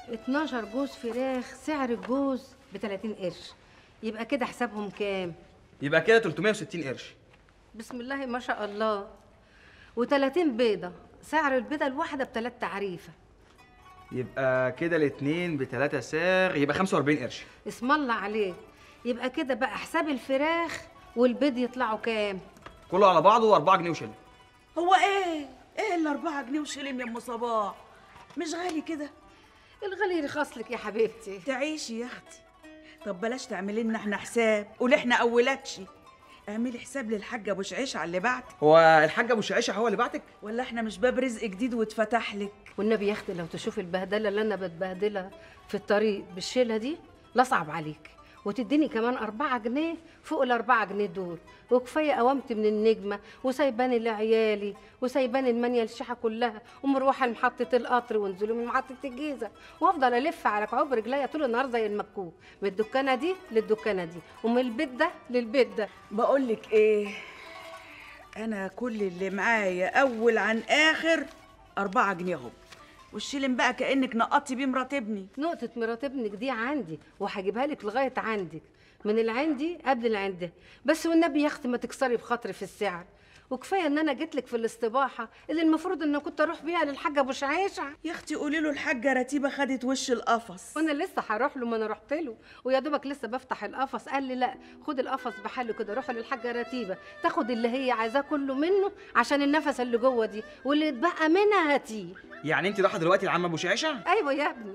12 جوز فراخ، سعر الجوز ب 30 قرش. يبقى كده حسابهم كام؟ يبقى كده 360 قرش. بسم الله ما شاء الله. و30 بيضة، سعر البيضة الواحدة ب3 تعريفة. يبقى كده الاتنين ب3 ساغ، يبقى 45 قرش. اسم الله عليك. يبقى كده بقى حساب الفراخ والبيض يطلعوا كام؟ كله على بعضه 4 جنيه وشلن. هو ايه ال 4 جنيه وشلن يا ام صباح؟ مش غالي كده؟ الغالي يرخص لك يا حبيبتي. تعيشي يا اختي. طب بلاش تعملي لنا احنا حساب، قولي احنا اولادشي. اعملي حساب للحاج ابو شعيشه على اللي بعتك. هو الحاج ابو شعيشه هو اللي بعتك؟ ولا احنا مش باب رزق جديد واتفتح لك؟ والنبي يا اختي لو تشوفي البهدله اللي انا بتبهدلها في الطريق بالشيله دي لا صعب عليك، وتديني كمان 4 جنيه فوق ال4 جنيه دول، وكفايه قوامتي من النجمه وسايباني لعيالي وسايباني المانيه الشيحه كلها ومروحه لمحطه القطر وانزلوا من محطه الجيزه، وافضل الف على كعوب رجليا طول النهار زي المكوك، من الدكانه دي للدكانه دي ومن البيت ده للبيت ده. بقول لك ايه، انا كل اللي معايا اول عن اخر 4 جنيه اهو، والشيلن بقى كانك نقطتي بيه مرات ابني. نقطة مرات ابنك دي عندي وهجيبها لك لغاية عندك، من العندي قبل العندي، بس والنبي يا اختي ما تكسري بخاطري في السعر، وكفايه ان انا جيت لك في الاستباحه اللي المفروض ان كنت اروح بيها للحاج ابو شعيشه. يا اختي قولي له الحاجه رتيبه خدت وش القفص. وانا لسه هروح له، ما انا رحت له ويا دوبك لسه بفتح القفص قال لي لا خد القفص بحاله كده، روحي للحاجه رتيبه تاخد اللي هي عايزاه كله منه عشان النفس اللي جوه دي، واللي اتبقى منها هاتيه. يعني انت رايحه دلوقتي لعم ابو شعيشه؟ ايوه يا ابني.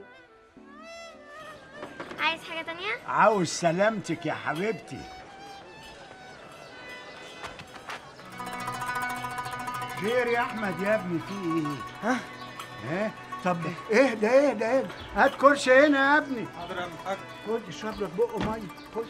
عايز حاجة تانية؟ عاوز سلامتك يا حبيبتي. خير يا احمد يا ابني، في ايه؟ ها؟ طب اهدى هات كرسي هنا يا ابني. حاضر يا عم الحاج. خد اشرب لك بقه ميه، خد.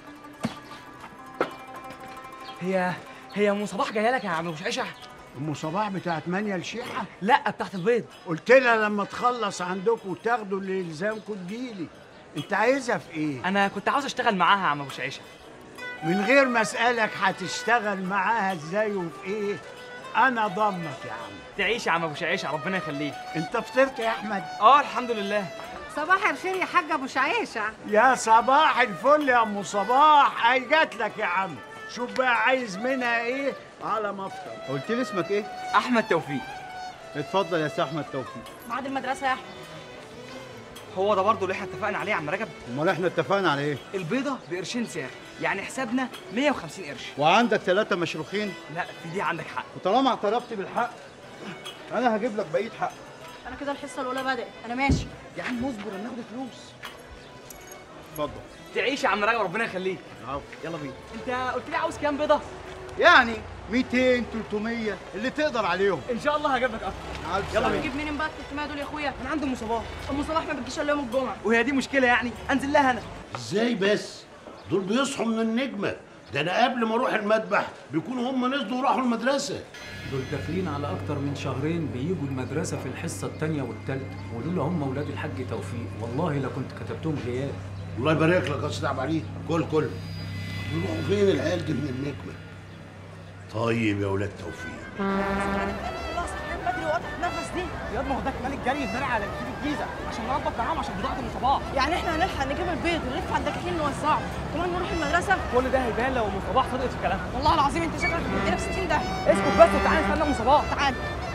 هي ام صباح جايه لك يا عم ابو شعيشه؟ ام صباح بتاعت مانيا الشيحه؟ لا بتاعت البيض. قلت لها لما تخلص عندكم وتاخدوا اللي يلزمكم تجيلي. انت عايزها في ايه؟ انا كنت عاوز اشتغل معاها يا عم ابو شعيشه. من غير ما اسالك هتشتغل معاها ازاي وفي ايه؟ انا ضمك يا عم. تعيش يا عم ابو شعيشه، ربنا يخليك. انت فطرت يا احمد؟ الحمد لله. صباح الخير يا حاج ابو شعيشه. يا صباح الفل يا ام صباح، اي جات لك يا عم. شوف بقى عايز منها ايه على ما افطر. قلت لي اسمك ايه؟ احمد توفيق. اتفضل يا سي احمد توفيق. بعد المدرسة يا أحمد. هو ده برضه اللي احنا اتفقنا عليه يا عم رجب؟ امال احنا اتفقنا على ايه؟ البيضه بقرشين ساغ، يعني حسابنا 150 قرش. وعندك 3 مشروخين؟ لا في دي عندك حق. وطالما اعترفت بالحق انا هجيب لك بقيه حق. أنا كده الحصة الأولى بدأت، أنا ماشي. يا عم اصبر ناخد فلوس. اتفضل. تعيش يا عم رجب، ربنا يخليك. عفو. يلا بينا. انت قلت لي عاوز كام بيضه؟ يعني 200 300 اللي تقدر عليهم. ان شاء الله هجيب لك اكتر. يلا بينا. تجيب منين بقى ال 300 دول يا أخويا؟ انا عندي ام صباح. أم صباح ما بتجيش إلا يوم الجمعة. وهي دي مشكله يعني؟ انزل لها انا. ازاي بس؟ دول بيصحوا من النجمة، ده أنا قبل ما أروح المذبح بيكونوا هم نزلوا وراحوا المدرسة. دول داخلين على أكتر من شهرين بيجوا المدرسة في الحصة التانية والتالتة، ولولا هم ولاد الحاج توفيق والله لكنت كتبتهم غياب. الله يبارك لك يا أستاذ عبد العليم، كل بيروحوا فين العيال دي من النجمة؟ طيب يا ولاد توفيق. خلاص بدري وقت النفس دي. ياض ما هو ده كمان الجري امبارح على كتير الجيزه عشان نربط معاهم عشان بضاعه ام صباح. يعني إحنا هنلحق نجيب البيض ونلف على الدكاكين نوزعه، كمان نروح المدرسة؟ كل ده هيبان لو ام صباح صدقت في كلامها. والله العظيم أنت شكلك بتدينا في 60 ده. اسكت بس وتعالى نستنى ام صباح. تعال.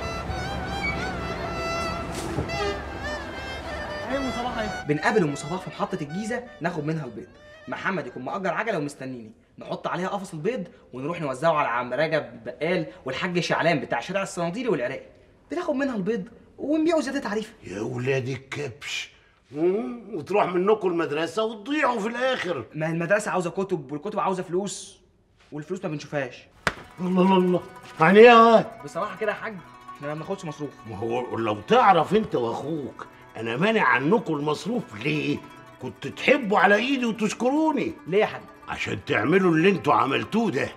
اهي ام صباح اهي. بنقابل ام صباح في محطه الجيزه ناخد منها البيض. محمد يكون مأجر عجله ومستنيني، نحط عليها قفص البيض ونروح نوزعه على عم رجب البقال والحاج شعلان بتاع شارع الصناديري والعراقي. بناخد منها البيض ونبيعه زياده تعريفه. يا ولاد الكبش، وتروح منكم المدرسة وتضيعوا في الآخر. ما المدرسه عاوزه كتب والكتب عاوزه فلوس والفلوس ما بنشوفهاش. الله يعني ايه يا واد؟ بصراحه كده يا حاج احنا ما بناخدش مصروف. ما هو لو تعرف انت واخوك انا مانع عنكم المصروف ليه؟ كنت تحبوا على ايدي وتشكروني. ليه يا حاج؟ عشان تعملوا اللي انتوا عملتوه ده.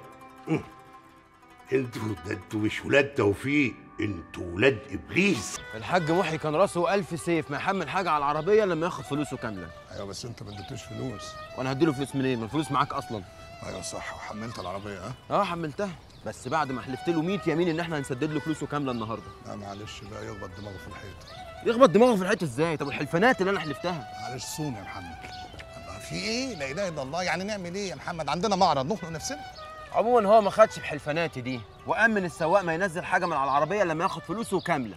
انتوا مش ولاد توفيق، انتوا ولاد ابليس. الحاج محي كان راسه 1000 سيف ما يحمل حاجه على العربيه لما ياخد فلوسه كامله. ايوه بس انت ما اديتوش فلوس. وانا هديله فلوس منين؟ ما الفلوس معاك اصلا. ايوه صح، وحملت العربيه ها؟ حملتها بس بعد ما حلفت له 100 يمين ان احنا هنسدد له فلوسه كامله النهارده. لا معلش بقى، يخبط دماغه في الحيط. يخبط دماغه في الحيط ازاي؟ طب الحلفانات اللي انا حلفتها. معلش صون يا محمد. الله في ايه؟ لا اله الا الله، يعني نعمل ايه يا محمد؟ عندنا معرض نخنق نفسنا. عموما هو ما خدش بحلفاناتي دي، وامن السواق ما ينزل حاجه من على العربيه لما ياخد فلوسه كامله.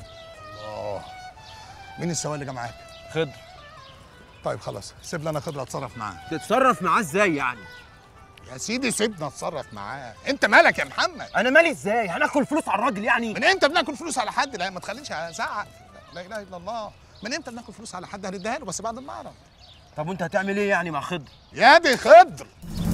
مين السواق اللي جه معاك؟ خضر. طيب خلاص سيب لي انا خضر اتصرف معاه. تتصرف معاه ازاي يعني؟ يا سيدي سيبنا اتصرف معاه، انت مالك يا محمد؟ انا مالي ازاي؟ هناكل فلوس على الراجل يعني؟ من امتى بناكل فلوس على حد؟ لا ما تخلينيش ازعق. لا اله الا الله، من امتى بناكل فلوس على حد؟ هنديها له بس بعد المعرض. طب وانت هتعمل ايه يعني مع خضر؟ يا دي خضر.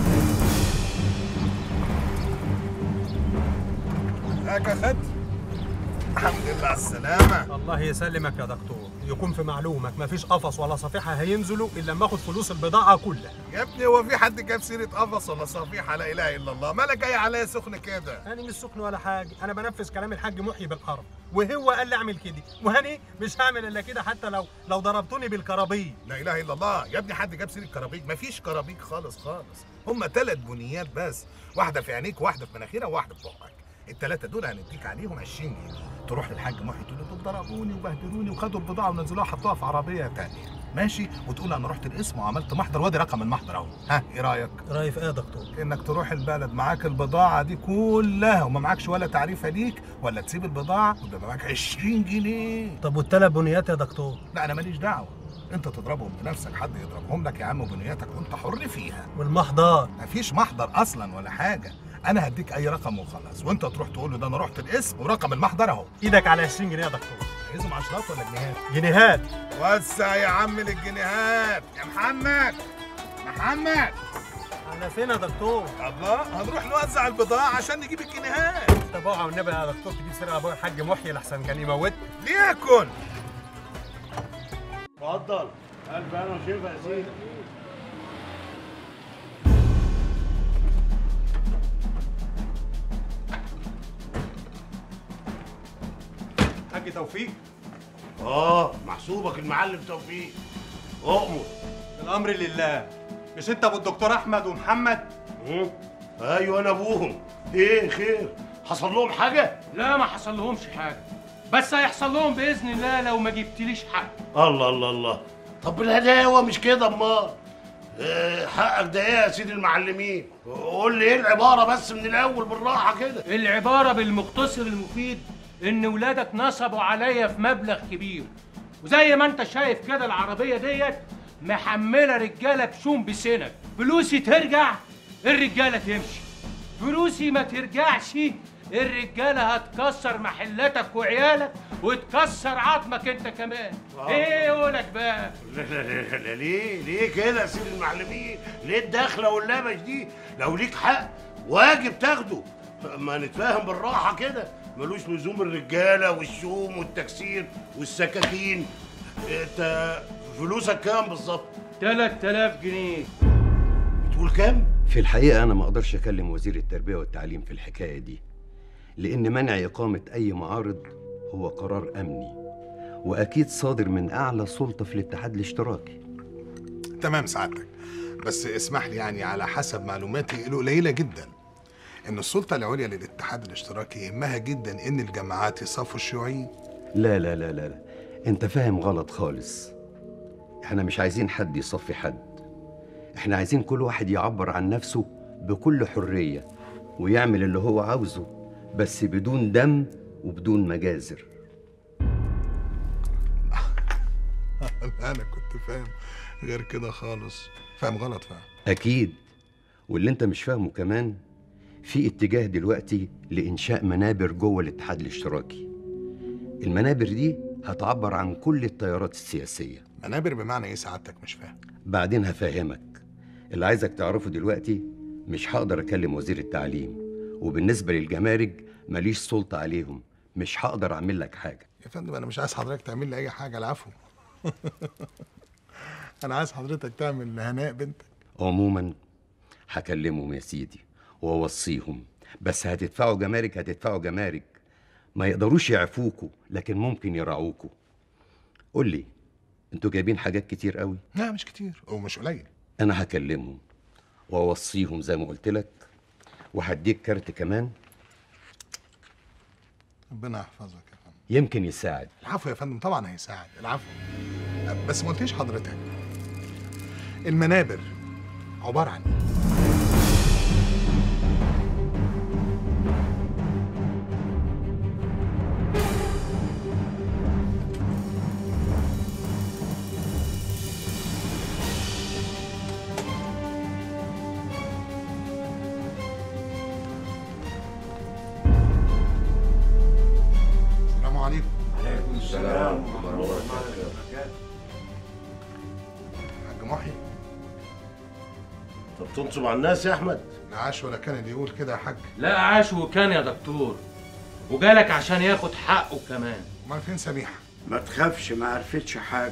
ازيك يا خضر؟ الحمد لله على السلامة. الله يسلمك يا دكتور. يكون في معلومك مفيش قفص ولا صفيحة هينزلوا إلا لما آخد فلوس البضاعة كلها. يا ابني هو في حد جاب سيرة قفص ولا صفيحة؟ لا إله إلا الله، مالك جاي عليا سخن كده؟ أنا مش سخن ولا حاجة، أنا بنفذ كلام الحاج محيي بالحرف، وهو قال لي أعمل كده، وهني مش هعمل إلا كده حتى لو ضربتوني بالكرابيج. لا إله إلا الله، يا ابني حد جاب سيرة كرابيج؟ مفيش كرابيج خالص خالص، هما 3 بنيات بس، واحدة في عينيك وواحدة في مناخيرك وواحدة في بقك. ال3 دول هنديك عليهم 20 جنيه، تروح للحاج محي تقول له دول ضربوني وبهدلوني وخدوا البضاعه ونزلوها حطوها في عربيه ثانيه، ماشي؟ وتقول انا رحت القسم وعملت محضر وادي رقم المحضر اهو، ها ايه رايك؟ رايي في ايه يا دكتور؟ انك تروح البلد معاك البضاعه دي كلها وما معكش ولا تعريفه ليك، ولا تسيب البضاعه ويبقى معاك 20 جنيه. طب وال3 بنيات يا دكتور؟ لا انا ماليش دعوه، انت تضربهم بنفسك، حد يضربهم لك يا عم بنياتك وانت حر فيها. والمحضر؟ مفيش محضر اصلا ولا حاجه، انا هديك اي رقم وخلاص، وانت تروح تقول له ده انا رحت القسم ورقم المحضر اهو. ايدك على 20 جنيه يا دكتور. عايزهم عشرات ولا جنيهات؟ جنيهات. وسع يا عم للجنيهات يا محمد. محمد انا فين يا دكتور؟ الله هنروح نوزع البضاعه عشان نجيب الجنيهات. طب اوعى والنبي يا دكتور تجيب سيره ابويا الحاج محيي لحسن كان يموتني. ليكن اتفضل. الف انا وشيفا يا سيدي. حاج توفيق؟ محسوبك المعلم توفيق. اؤمر. الامر لله. مش انت ابو الدكتور احمد ومحمد؟ ايوه انا ابوهم. ايه خير؟ حصل لهم حاجه؟ لا ما حصل لهمش حاجه، بس هيحصل لهم باذن الله لو ما جبتليش حق. الله الله الله. طب بالهداوه مش كده امال؟ حقك ده ايه يا سيدي المعلمين؟ قول لي ايه العباره بس من الاول بالراحه كده. العباره بالمختصر المفيد ان ولادك نصبوا عليا في مبلغ كبير، وزي ما انت شايف كده العربيه ديت محمله رجاله بشوم بسنك، فلوسي ترجع الرجاله تمشي، فلوسي ما ترجعش الرجاله هتكسر محلاتك وعيالك وتكسر عظمك انت كمان. ايه قولك بقى؟ لا لا لا لا ليه كده يا سيدي المعلمين؟ ليه الدخله واللبش دي؟ لو ليك حق واجب تاخده، ما نتفاهم بالراحه كده، ملوش لزوم الرجاله والشوم والتكسير والسكاكين. انت فلوسك كام بالظبط؟ 3000 جنيه. بتقول كام؟ في الحقيقة أنا ما أقدرش أكلم وزير التربية والتعليم في الحكاية دي، لأن منع إقامة أي معارض هو قرار أمني وأكيد صادر من أعلى سلطة في الاتحاد الاشتراكي. تمام سعادتك، بس اسمح لي يعني على حسب معلوماتي القليلة جدا إن السلطة العليا للاتحاد الاشتراكي يهمها جدا إن الجماعات يصفوا الشيوعيين. لا لا لا لا، أنت فاهم غلط خالص. إحنا مش عايزين حد يصفي حد، إحنا عايزين كل واحد يعبر عن نفسه بكل حرية ويعمل اللي هو عاوزه، بس بدون دم وبدون مجازر. أنا كنت فاهم غير كده خالص، فاهم غلط فاهم. أكيد، واللي أنت مش فاهمه كمان في اتجاه دلوقتي لإنشاء منابر جوه الاتحاد الاشتراكي. المنابر دي هتعبر عن كل التيارات السياسية. منابر بمعنى إيه سعادتك؟ مش فاهم. بعدين هفهمك. اللي عايزك تعرفه دلوقتي مش هقدر أكلم وزير التعليم، وبالنسبة للجمارك ماليش سلطة عليهم، مش هقدر أعمل لك حاجة. يا فندم أنا مش عايز حضرتك تعمل لي أي حاجة، العفو. أنا عايز حضرتك تعمل لهناء بنتك. عموما هكلمهم يا سيدي وأوصيهم، بس هتدفعوا جمارك، هتدفعوا جمارك. ما يقدروش يعفوكوا لكن ممكن يرعوكوا. قول لي، انتوا جايبين حاجات كتير قوي؟ لا مش كتير ومش قليل. أنا هكلمهم وأوصيهم زي ما قلت لك، وهديك كارت كمان. ربنا يحفظك يا فندم. يمكن يساعد. العفو يا فندم، طبعا هيساعد، العفو. بس ما قلتيش حضرتك المنابر عباره عن ايه؟ السلام عليكم. عليكم السلام ورحمة الله وبركاته. حاج محي، طب تنصب على الناس يا احمد؟ لا عاش ولا كان اللي يقول كده يا حاج. لا عاش وكان يا دكتور، وجالك عشان ياخد حقه كمان. امال فين سميحه؟ ما تخافش، ما عرفتش حاجه.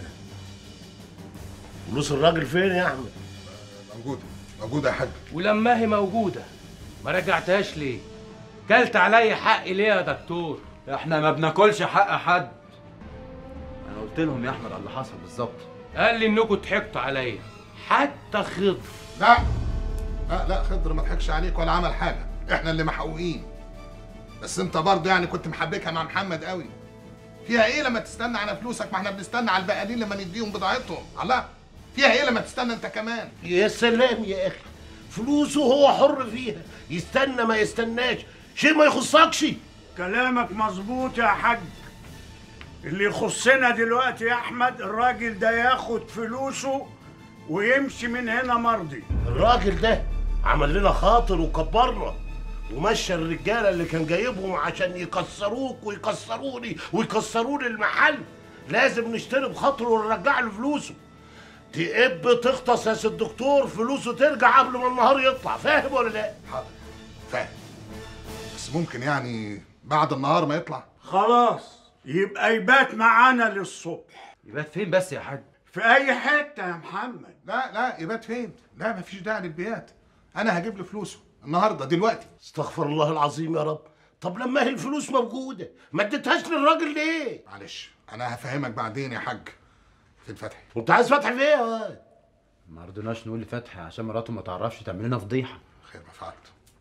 فلوس الراجل فين يا احمد؟ موجوده يا حاج. ولما هي موجوده ما رجعتهاش ليه؟ كلت عليا حقي ليه يا دكتور؟ احنا ما بناكلش حق حد. انا قلت لهم يا احمد على اللي حصل بالظبط. قال لي انكم ضحكتوا عليا، حتى خضر. لا لا لا، خضر ما ضحكش عليك ولا عمل حاجه، احنا اللي محقوقين. بس انت برضه يعني كنت محبكها مع محمد قوي. فيها ايه لما تستنى على فلوسك؟ ما احنا بنستنى على البقالين لما نديهم بضاعتهم. الله، فيها ايه لما تستنى انت كمان؟ يا سلام يا اخي، فلوسه هو حر فيها، يستنى ما يستناش شيء ما يخصكش. كلامك مظبوط يا حاج. اللي يخصنا دلوقتي يا احمد الراجل ده ياخد فلوسه ويمشي من هنا مرضي. الراجل ده عمل لنا خاطر وكبرنا، ومشى الرجاله اللي كان جايبهم عشان يكسروك ويكسروني ويكسروا لي المحل. لازم نشتري بخاطره ونرجع له فلوسه. تقب تغطس يا سي الدكتور، فلوسه ترجع قبل ما النهار يطلع. فاهم ولا لا؟ حاضر فاهم، بس ممكن يعني بعد النهار ما يطلع. خلاص يبقى يبات معانا للصبح. يبات فين بس يا حاج؟ في اي حته يا محمد. لا لا، يبات فين؟ لا مفيش داعي للبيات، انا هجيب له فلوسه النهارده دلوقتي. استغفر الله العظيم يا رب. طب لما هي الفلوس موجوده ما اديتهاش للراجل ليه؟ معلش انا هفهمك بعدين يا حاج. في الفتح. وانت عايز فتح في ايه يا واد؟ ما رضيناش نقول لفتحي عشان مراته ما تعرفش تعمل لنا فضيحه. خير ما فعلت.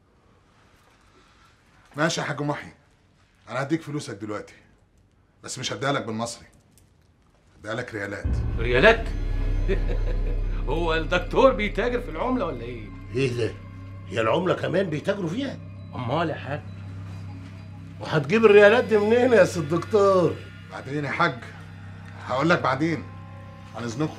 ماشي يا حاج محي، انا هديك فلوسك دلوقتي، بس مش هديها لك بالمصري، هديها لك ريالات. ريالات؟ هو الدكتور بيتاجر في العمله ولا ايه؟ ايه ده؟ هي العمله كمان بيتاجروا فيها؟ امال يا حاج؟ وهتجيب الريالات دي منين يا سي الدكتور؟ بعدين يا حاج، هقول لك بعدين، عن اذنكم.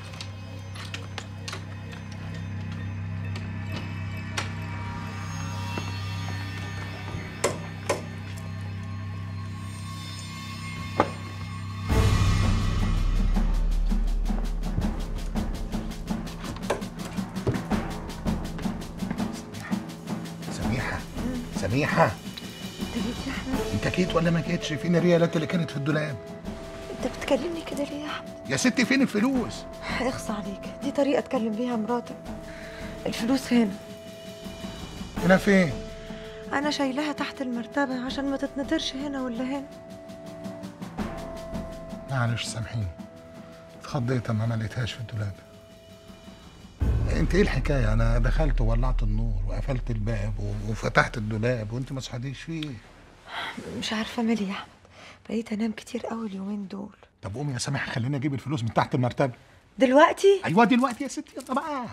سميحة، انت جيت يا احمد؟ انت جيت ولا ما جيتش؟ فين الريالات اللي كانت في الدولاب؟ انت بتكلمني كده ليه يا احمد؟ يا ستي فين الفلوس؟ اخص عليك، دي طريقة اتكلم بيها مراتك. الفلوس هنا. هنا فين؟ انا شايلاها تحت المرتبة عشان ما تتنطرش هنا ولا هنا. معلش سامحيني، اتخضيت اما ما لقيتهاش في الدولاب. انت ايه الحكايه؟ انا دخلت وولعت النور وقفلت الباب وفتحت الدولاب وانت ما صحيتيش فيه. مش عارفه مالي يا احمد، بقيت انام كتير قوي اليومين دول. طب قومي يا سامح، خليني اجيب الفلوس من تحت المرتبه. دلوقتي؟ ايوه دلوقتي يا ستي، يلا بقى.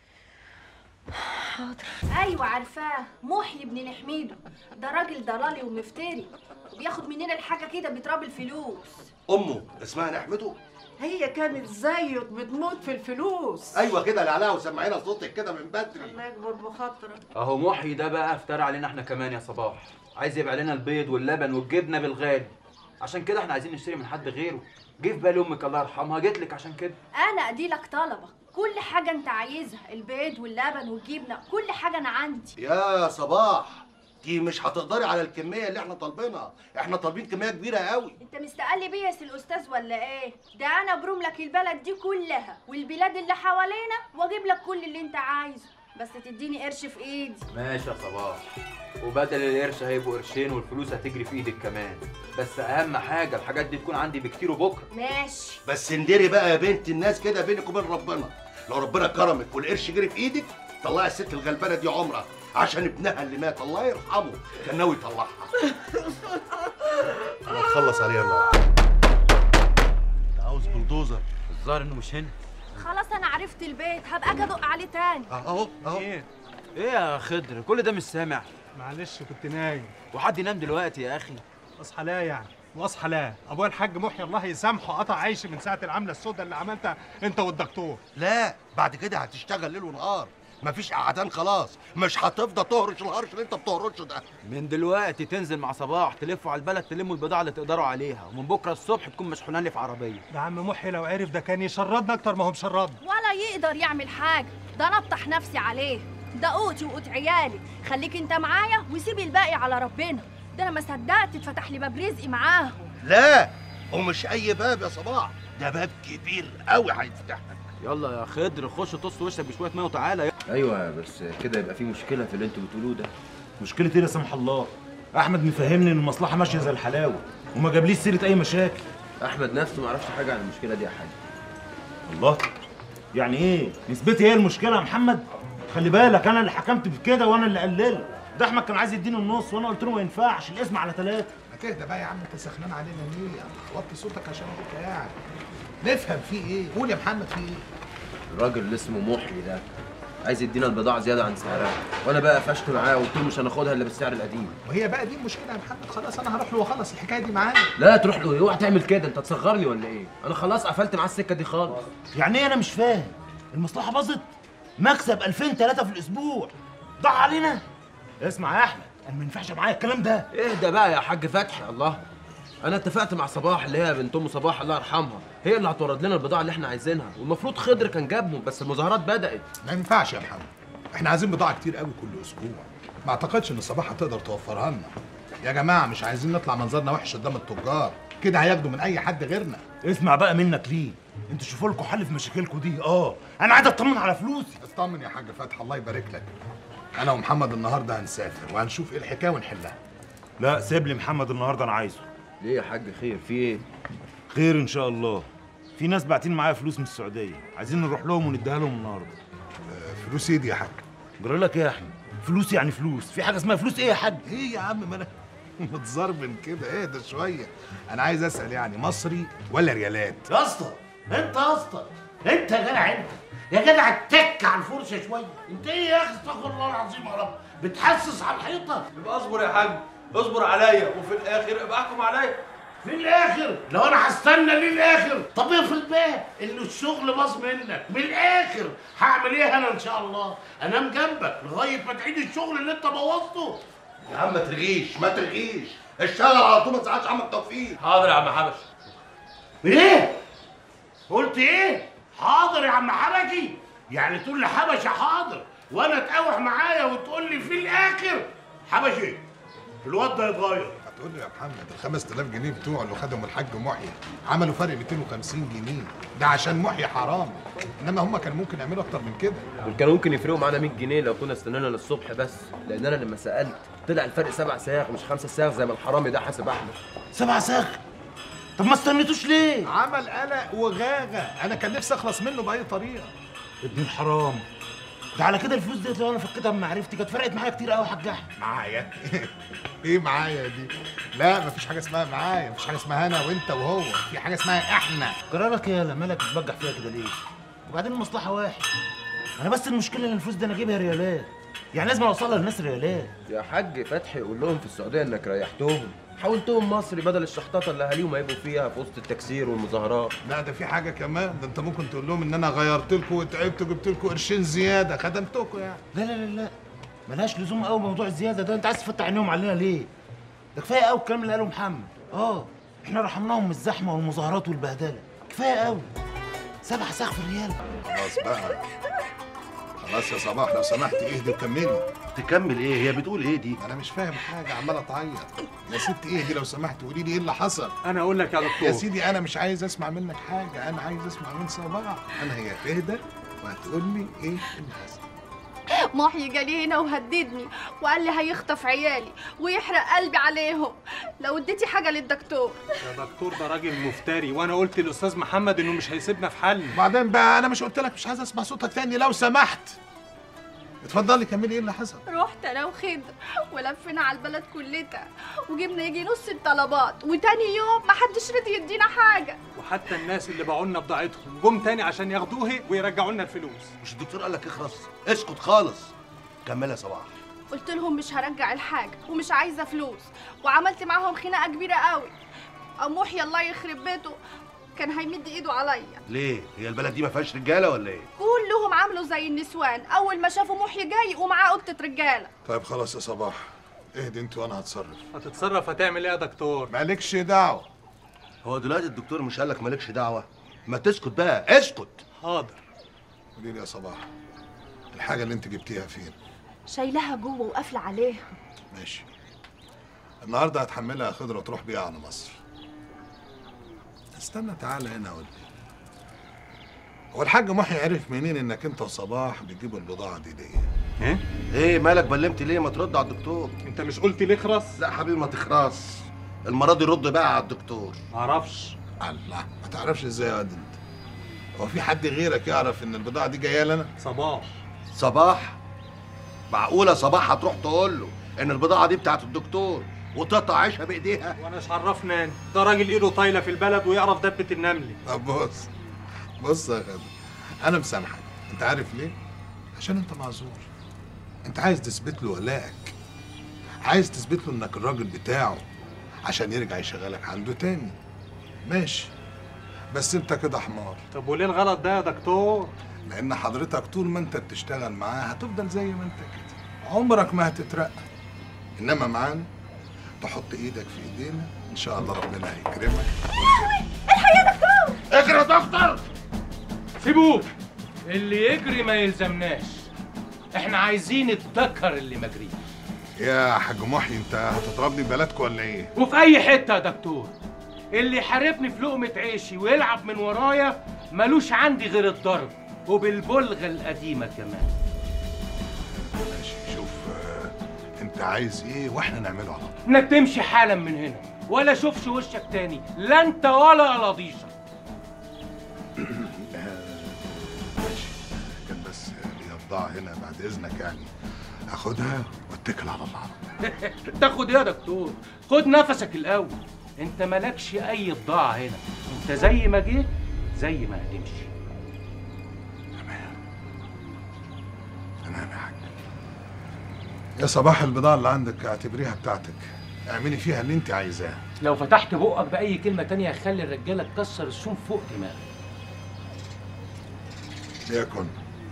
حاضر. ايوه عارفاه، محي ابن نحميده، ده راجل ضلالي ومفتري، وبياخد مننا الحاجه كده بيتراب الفلوس. امه اسمها نحمته. هي كانت زيك بتموت في الفلوس. ايوه كده العلاء، وسمعينا صوتك كده من بدري. الله يكبر بخاطرك. اهو محي ده بقى افترى علينا احنا كمان يا صباح، عايز يبيع لنا البيض واللبن والجبنه بالغالي، عشان كده احنا عايزين نشتري من حد غيره. جه في بالي امك الله يرحمها، جيت لك عشان كده. انا اديلك طلبك، كل حاجه انت عايزها، البيض واللبن والجبنه، كل حاجه انا عندي. يا صباح، دي مش هتقدري على الكميه اللي احنا طالبينها، احنا طالبين كميه كبيره قوي. انت مستقل بيا يا سي الاستاذ ولا ايه؟ ده انا بروم لك البلد دي كلها والبلاد اللي حوالينا واجيب لك كل اللي انت عايزه، بس تديني قرش في ايدي. ماشي يا صباح، وبدل القرش هيبقوا قرشين والفلوس هتجري في ايدك كمان، بس اهم حاجه الحاجات دي تكون عندي بكتير وبكره. ماشي. بس اندري بقى يا بنت الناس كده بينك وبين ربنا، لو ربنا كرمك والقرش جري في ايدك طلعي الست الغلبانه دي عمرها، عشان ابنها اللي مات الله يرحمه كان ناوي يطلعها. هتخلص عليها النهارده. انت عاوز بلدوزر؟ الظاهر انه مش هنا. خلاص انا عرفت البيت، هبقى اجي ادق عليه تاني. اهو ايه يا خضر، كل ده مش سامع؟ معلش كنت نايم. وحد ينام دلوقتي يا اخي؟ اصحى لا يعني واصحى لا. ابويا الحاج محي الله يسامحه قطع عيشي من ساعه العمله السوداء اللي عملتها انت والدكتور. لا بعد كده هتشتغل ليل ونهار، مفيش قعدان خلاص، مش هتفضل تهرش الهرش اللي انت بتهرشه ده. من دلوقتي تنزل مع صباح تلفوا على البلد تلموا البضاعه اللي تقدروا عليها، ومن بكره الصبح تكون مشحونان لي في عربيه. ده عم محي لو عرف ده كان يشردنا اكتر ما هو مشردنا. ولا يقدر يعمل حاجه، ده نطح نفسي عليه، ده قوتي وقوت عيالي. خليك انت معايا وسيب الباقي على ربنا. ده انا ما صدقت اتفتح لي باب رزقي معاهم. لا ومش اي باب يا صباح، ده باب كبير قوي هيتفتح لك. يلا يا خضر خش طص وشك بشويه ميه وتعالى. ايوه بس كده يبقى في مشكله في اللي انتوا بتقولوه ده. مشكله ايه لا سمح الله؟ احمد مفهمني ان المصلحه ماشيه زي الحلاوه وما جابليش سيره اي مشاكل. احمد نفسه ما يعرفش حاجه عن المشكله دي يا حاج. الله، يعني ايه نسبتي هي المشكله يا محمد؟ خلي بالك انا اللي حكمت بكده وانا اللي قللت. ده احمد كان عايز يديني النص وانا قلت له ما ينفعش، الاسم على 3. ما تهدى بقى يا عم، انت سخنان علينا ليه؟ وطي صوتك عشان انت قاعد نفهم فيه ايه. قول يا محمد فيه ايه؟ الراجل اللي اسمه محي ده عايز يدينا البضاعه زياده عن سعرها، وانا بقى قفشت معاه وقلت له مش هناخدها الا بالسعر القديم. وهي بقى دي المشكله يا محمد. خلاص انا هروح له واخلص الحكايه دي معاه. لا تروح له، اوعى تعمل كده، انت تصغرني ولا ايه؟ انا خلاص قفلت معاه السكه دي خالص. يعني ايه انا مش فاهم؟ المصلحه باظت؟ مكسب 2000 3 في الاسبوع ضاع علينا؟ اسمع يا احمد، انا ما ينفعش معايا الكلام ده. اهدى بقى يا حاج فتحي. الله، انا اتفقت مع صباح اللي هي بنت ام صباح الله يرحمها، هي اللي هتورد لنا البضاعه اللي احنا عايزينها، والمفروض خضر كان جابهم بس المظاهرات بدات. ما ينفعش يا محمد، احنا عايزين بضاعه كتير قوي كل اسبوع، ما اعتقدش ان صباح هتقدر توفرها لنا. يا جماعه مش عايزين نطلع منظرنا وحش قدام التجار، كده هياخدوا من اي حد غيرنا. اسمع بقى منك ليه؟ انتوا شوفوا لكم حل في مشاكلكم دي. انا عايز اطمن على فلوسي. اطمن يا حاج فتحي الله يبارك لك. انا ومحمد النهارده هنسافر وهنشوف ايه الحكايه ونحلها. لا سيب لي محمد النهارده انا عايزه. ليه يا حاج خير؟ في ايه؟ خير ان شاء الله. في ناس باعتين معايا فلوس من السعوديه، عايزين نروح لهم ونديها لهم النهارده. فلوس ايه دي يا حاج؟ جرى لك ايه يا احمد؟ فلوس يعني فلوس، في حاجه اسمها فلوس ايه يا حاج؟ ايه يا عم ما انا متزربن كده، اهدى شويه. انا عايز اسال يعني مصري ولا ريالات؟ يا اسطى انت يا اسطى انت يا جدع، انت يا جدع اتك على الفرشه شويه. انت ايه يا اخي؟ استغفر الله العظيم يا رب، بتحسس على الحيطه. يبقى اصبر يا حاج، اصبر عليا وفي الاخر ابقى احكم عليا. في الاخر؟ لو انا هستنى للاخر طب افرض بقى ان الشغل باظ منك من الاخر، هعمل ايه انا ان شاء الله؟ انام جنبك لغايه ما تعيد الشغل اللي انت بوظته. يا عم ما ترغيش ما ترغيش، اشتغل على طول ما تزعلش عمك توفيق. حاضر يا عم حبش. ايه؟ قلت ايه؟ حاضر يا عم حبشي؟ يعني تقول لي حبشه حاضر وانا تقاوح معايا وتقول لي في الاخر حبشي الواد ده يتغير. هتقول لي يا محمد ال 5000 جنيه بتوع اللي خدهم الحاج محي عملوا فرق 250 جنيه، ده عشان محي حرام، انما هم كانوا ممكن يعملوا اكتر من كده. دول كانوا ممكن يفرقوا معانا 100 جنيه لو كنا استنينا للصبح بس، لان انا لما سالت طلع الفرق 7 ساغ مش 5 ساغ زي ما الحرامي ده حاسب احمد. 7 ساغ؟ طب ما استنيتوش ليه؟ عمل قلق وغاغه، انا كان نفسي اخلص منه باي طريقه. ابن الحرام ده على كده الفلوس ديت لو انا فكيتها من معرفتي كانت فرقت معايا كتير قوي يا حاج احمد. معايا؟ ايه معايا دي؟ لا مفيش حاجه اسمها معايا، مفيش حاجه اسمها انا وانت وهو، في حاجه اسمها احنا. جرالك يالا مالك بتبجح فيها كده ليه؟ وبعدين المصلحه واحد. انا بس المشكله ان الفلوس دي انا اجيبها ريالات، يعني لازم اوصلها للناس ريالات. يا حاج فتحي قول لهم في السعوديه انك ريحتهم، حولتهم مصري بدل الشحطاطه اللي اهاليهم هيبقوا فيها في وسط التكسير والمظاهرات. لا ده في حاجه كمان، ده انت ممكن تقول لهم ان انا غيرت لكم وتعبت وجبت لكم قرشين زياده خدمتكم يعني. لا لا لا لا ملهاش لزوم قوي موضوع الزياده ده، انت عايز تفتح عينيهم علينا ليه؟ ده كفايه قوي الكلام اللي قاله محمد. احنا رحمناهم من الزحمه والمظاهرات والبهدله، كفايه قوي. 7 ساغ في الريال. خلاص بقى خلاص يا صباح لو سمحت اهدي وكملي. تكمل ايه؟ هي بتقول ايه دي؟ انا مش فاهم حاجه عماله تعيط. يا ست اهدي لو سمحت قولي لي ايه اللي حصل. انا اقول لك يا دكتور. يا سيدي انا مش عايز اسمع منك حاجه، انا عايز اسمع من صباح. انا هي تهدى وهتقول لي ايه اللي حصل. محي جالي هنا وهددني وقال لي هيخطف عيالي ويحرق قلبي عليهم لو اديتي حاجه للدكتور. يا دكتور ده راجل مفتري، وانا قلت للاستاذ محمد انه مش هيسيبنا في حالنا. وبعدين بقى انا مش قلت لك مش عايز اسمع صوتك تاني لو سمحت. اتفضلي كملي، ايه اللي حصل؟ رحت انا وخضر ولفينا على البلد كلها وجبنا يجي نص الطلبات، وتاني يوم محدش رضي يدينا حاجه. وحتى الناس اللي باعوا لنا بضاعتهم جم تاني عشان ياخدوها ويرجعوا لنا الفلوس. مش الدكتور قال لك اخرس؟ اسكت خالص. كملي يا صباح. قلت لهم مش هرجع الحاجه ومش عايزه فلوس، وعملت معاهم خناقه كبيره قوي. محي الله يخرب بيته كان هيمد ايده عليا. ليه؟ هي البلد دي ما فيهاش رجاله ولا ايه؟ كلهم عملوا زي النسوان، اول ما شافوا محي جاي ومعاه قطه رجاله. طيب خلاص يا صباح، اهدي انت وانا هتصرف. هتتصرف هتعمل ايه يا دكتور؟ مالكش دعوه. هو دلوقتي الدكتور مش قال لك مالكش دعوه؟ ما تسكت بقى، اسكت. حاضر. قولي لي يا صباح، الحاجه اللي انت جبتيها فين؟ شايلها جوه وقافله عليها. ماشي. النهارده هتحملها خضره وتروح بيها على مصر. استنى تعالى هنا قول لي، هو الحاج محي عرف منين انك انت وصباح بتجيبوا البضاعه دي ليه؟ ايه مالك بلمت ليه؟ ما ترد على الدكتور. انت مش قلت ليه اخرس؟ لا حبيبي ما تخرس، المره دي رد بقى على الدكتور. معرفش. الله، ما تعرفش ازاي يا واد انت؟ هو في حد غيرك يعرف ان البضاعه دي جايه لنا؟ صباح. صباح؟ معقوله صباح هتروح تقول له ان البضاعه دي بتاعت الدكتور وتقطع عيشها بايديها؟ وانا ايش عرفنا؟ ده راجل ايده طايله في البلد ويعرف دبه النمل. طب بص يا خالد، انا مسامحك. انت عارف ليه؟ عشان انت معذور. انت عايز تثبت له ولائك، عايز تثبت له انك الراجل بتاعه عشان يرجع يشغلك عنده تاني. ماشي، بس انت كده حمار. طب وليه الغلط ده يا دكتور؟ لان حضرتك طول ما انت بتشتغل معاه هتفضل زي ما انت كده، عمرك ما هتترقى. انما معانا تحط ايدك في ايدينا ان شاء الله ربنا هيكرمك. الحق يا دكتور! اجري يا دكتور! سيبوه، اللي يجري ما يلزمناش، احنا عايزين الذكر اللي ما جريش. يا حاج محي انت هتضربني ببلدكم ولا ايه؟ وفي اي حته يا دكتور، اللي يحاربني في لقمه عيشي ويلعب من ورايا ملوش عندي غير الضرب، وبالبلغه القديمه كمان. ماشي، شوف انت عايز ايه واحنا نعمله على طول. انك تمشي حالا من هنا ولا اشوفش وشك تاني، لا انت ولا قلاضيشك. ماشي، كان بس ليا بضاعة هنا بعد اذنك يعني، اخدها واتكل على الله. تاخد ايه يا دكتور؟ خد نفسك الاول، انت مالكش اي بضاعه هنا، انت زي ما جيت زي ما هتمشي. تمام يا حاج. يا صباح، البضاعة اللي عندك اعتبريها بتاعتك، اعملي فيها اللي انت عايزاه. لو فتحت بقك باي كلمه تانية هخلي الرجاله تكسر السوم فوق دماغك. ليكن.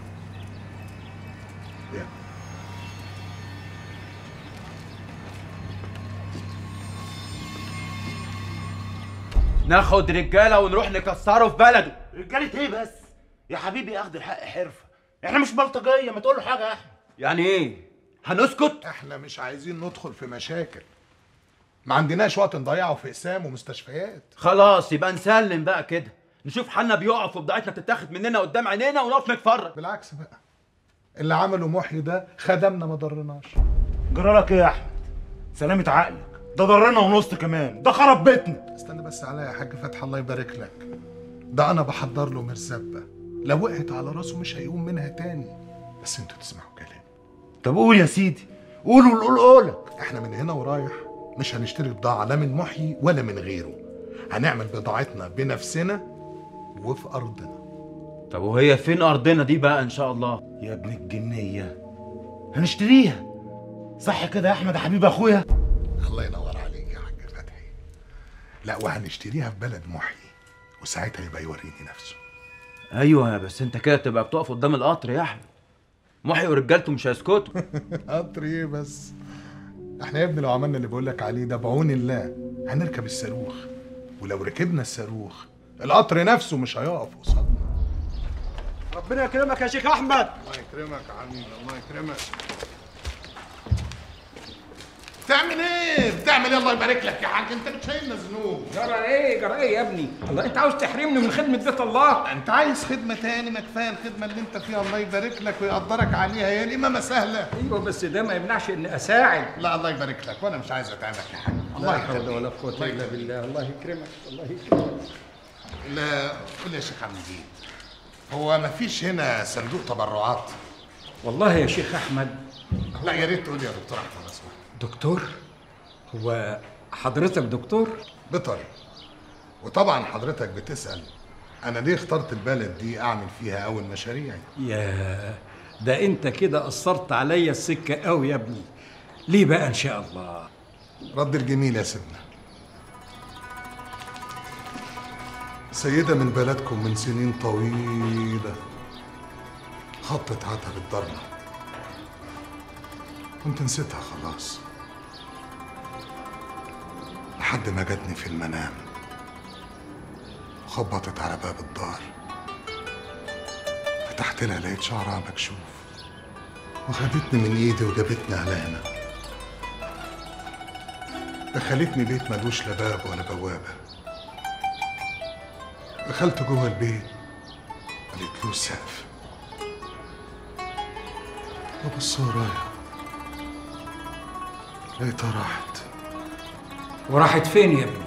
ناخد رجاله ونروح نكسره في بلده. رجاله ايه بس؟ يا حبيبي اخد الحق حرفه، احنا مش بلطجيه، ما تقول له حاجه يا احمد. يعني ايه؟ هنسكت؟ احنا مش عايزين ندخل في مشاكل، ما عندناش وقت نضيعه في اقسام ومستشفيات. خلاص يبقى نسلم بقى كده، نشوف حالنا بيقف وبضاعتنا بتتاخد مننا قدام عينينا ونقف نتفرج. بالعكس بقى، اللي عمله محي ده خدمنا ما ضرناش. جرالك ايه يا احمد؟ سلامة عقلك، ده ضرنا ونص كمان، ده خرب بيتنا. استنى بس عليا يا حاج فتحي الله يبارك لك، ده انا بحضر له مرزبه لو وقعت على راسه مش هيقوم منها تاني، بس انتوا تسمعوا كلامي. طب قول يا سيدي، قول ونقول قولك. احنا من هنا ورايح مش هنشتري بضاعه لا من محي ولا من غيره، هنعمل بضاعتنا بنفسنا وفي ارضنا. طب وهي فين ارضنا دي بقى ان شاء الله؟ يا ابن الجنيه، هنشتريها صح كده يا احمد يا حبيب اخويا؟ الله ينور عليك يا حاج فتحي. لا، وهنشتريها في بلد محي وساعتها يبقى يوريني نفسه. ايوه بس انت كده تبقى بتقف قدام القطر يا احمد، محي ورجالته مش هيسكتوا. قطر ايه بس؟ احنا يا ابني لو عملنا اللي بقول لك عليه ده بعون الله هنركب الصاروخ، ولو ركبنا الصاروخ القطر نفسه مش هيقف قصادنا. ربنا يكرمك يا شيخ احمد. الله يكرمك يا عمي، الله يكرمك. بتعمل ايه؟ بتعمل ايه؟ الله يبارك لك يا حاج، انت بتشيلنا ذنوب. جرى ايه؟ جرى ايه يا ابني؟ الله، انت عاوز تحرمني من خدمه بيت الله؟ انت عايز خدمه تاني؟ ما كفايه الخدمه اللي انت فيها، الله يبارك لك ويقدرك عليها، هي الامامه سهله. ايوه بس ده ما يمنعش اني اساعد. لا الله يبارك لك، وانا مش عايز اتعبك يا حاج. الله يخليك. لا حول ولا قوه الا بالله، الله يكرمك، الله يكرمك. لا قول لي يا شيخ عبد المجيد، هو ما فيش هنا صندوق تبرعات؟ والله يا شيخ احمد. لا يا ريت تقول لي يا دكتور احمد اسمع. دكتور؟ هو حضرتك دكتور؟ بطري. وطبعا حضرتك بتسأل انا ليه اخترت البلد دي اعمل فيها اول مشاريعي. يا ده انت كده قصرت عليا السكه قوي يا ابني. ليه بقى ان شاء الله؟ رد الجميل يا سيدنا. سيدة من بلدكم من سنين طويلة خطت عتب الضرمة، كنت نسيتها خلاص لحد ما جاتني في المنام خبطت على باب الدار. فتحت لها لقيت شعرها مكشوف وخدتني من ايدي وجابتني على هنا. دخلتني بيت ملوش لا باب ولا بوابة. دخلت جوه البيت قالت له سقف. ببص ورايا لقيتها راحت. وراحت فين يا ابني؟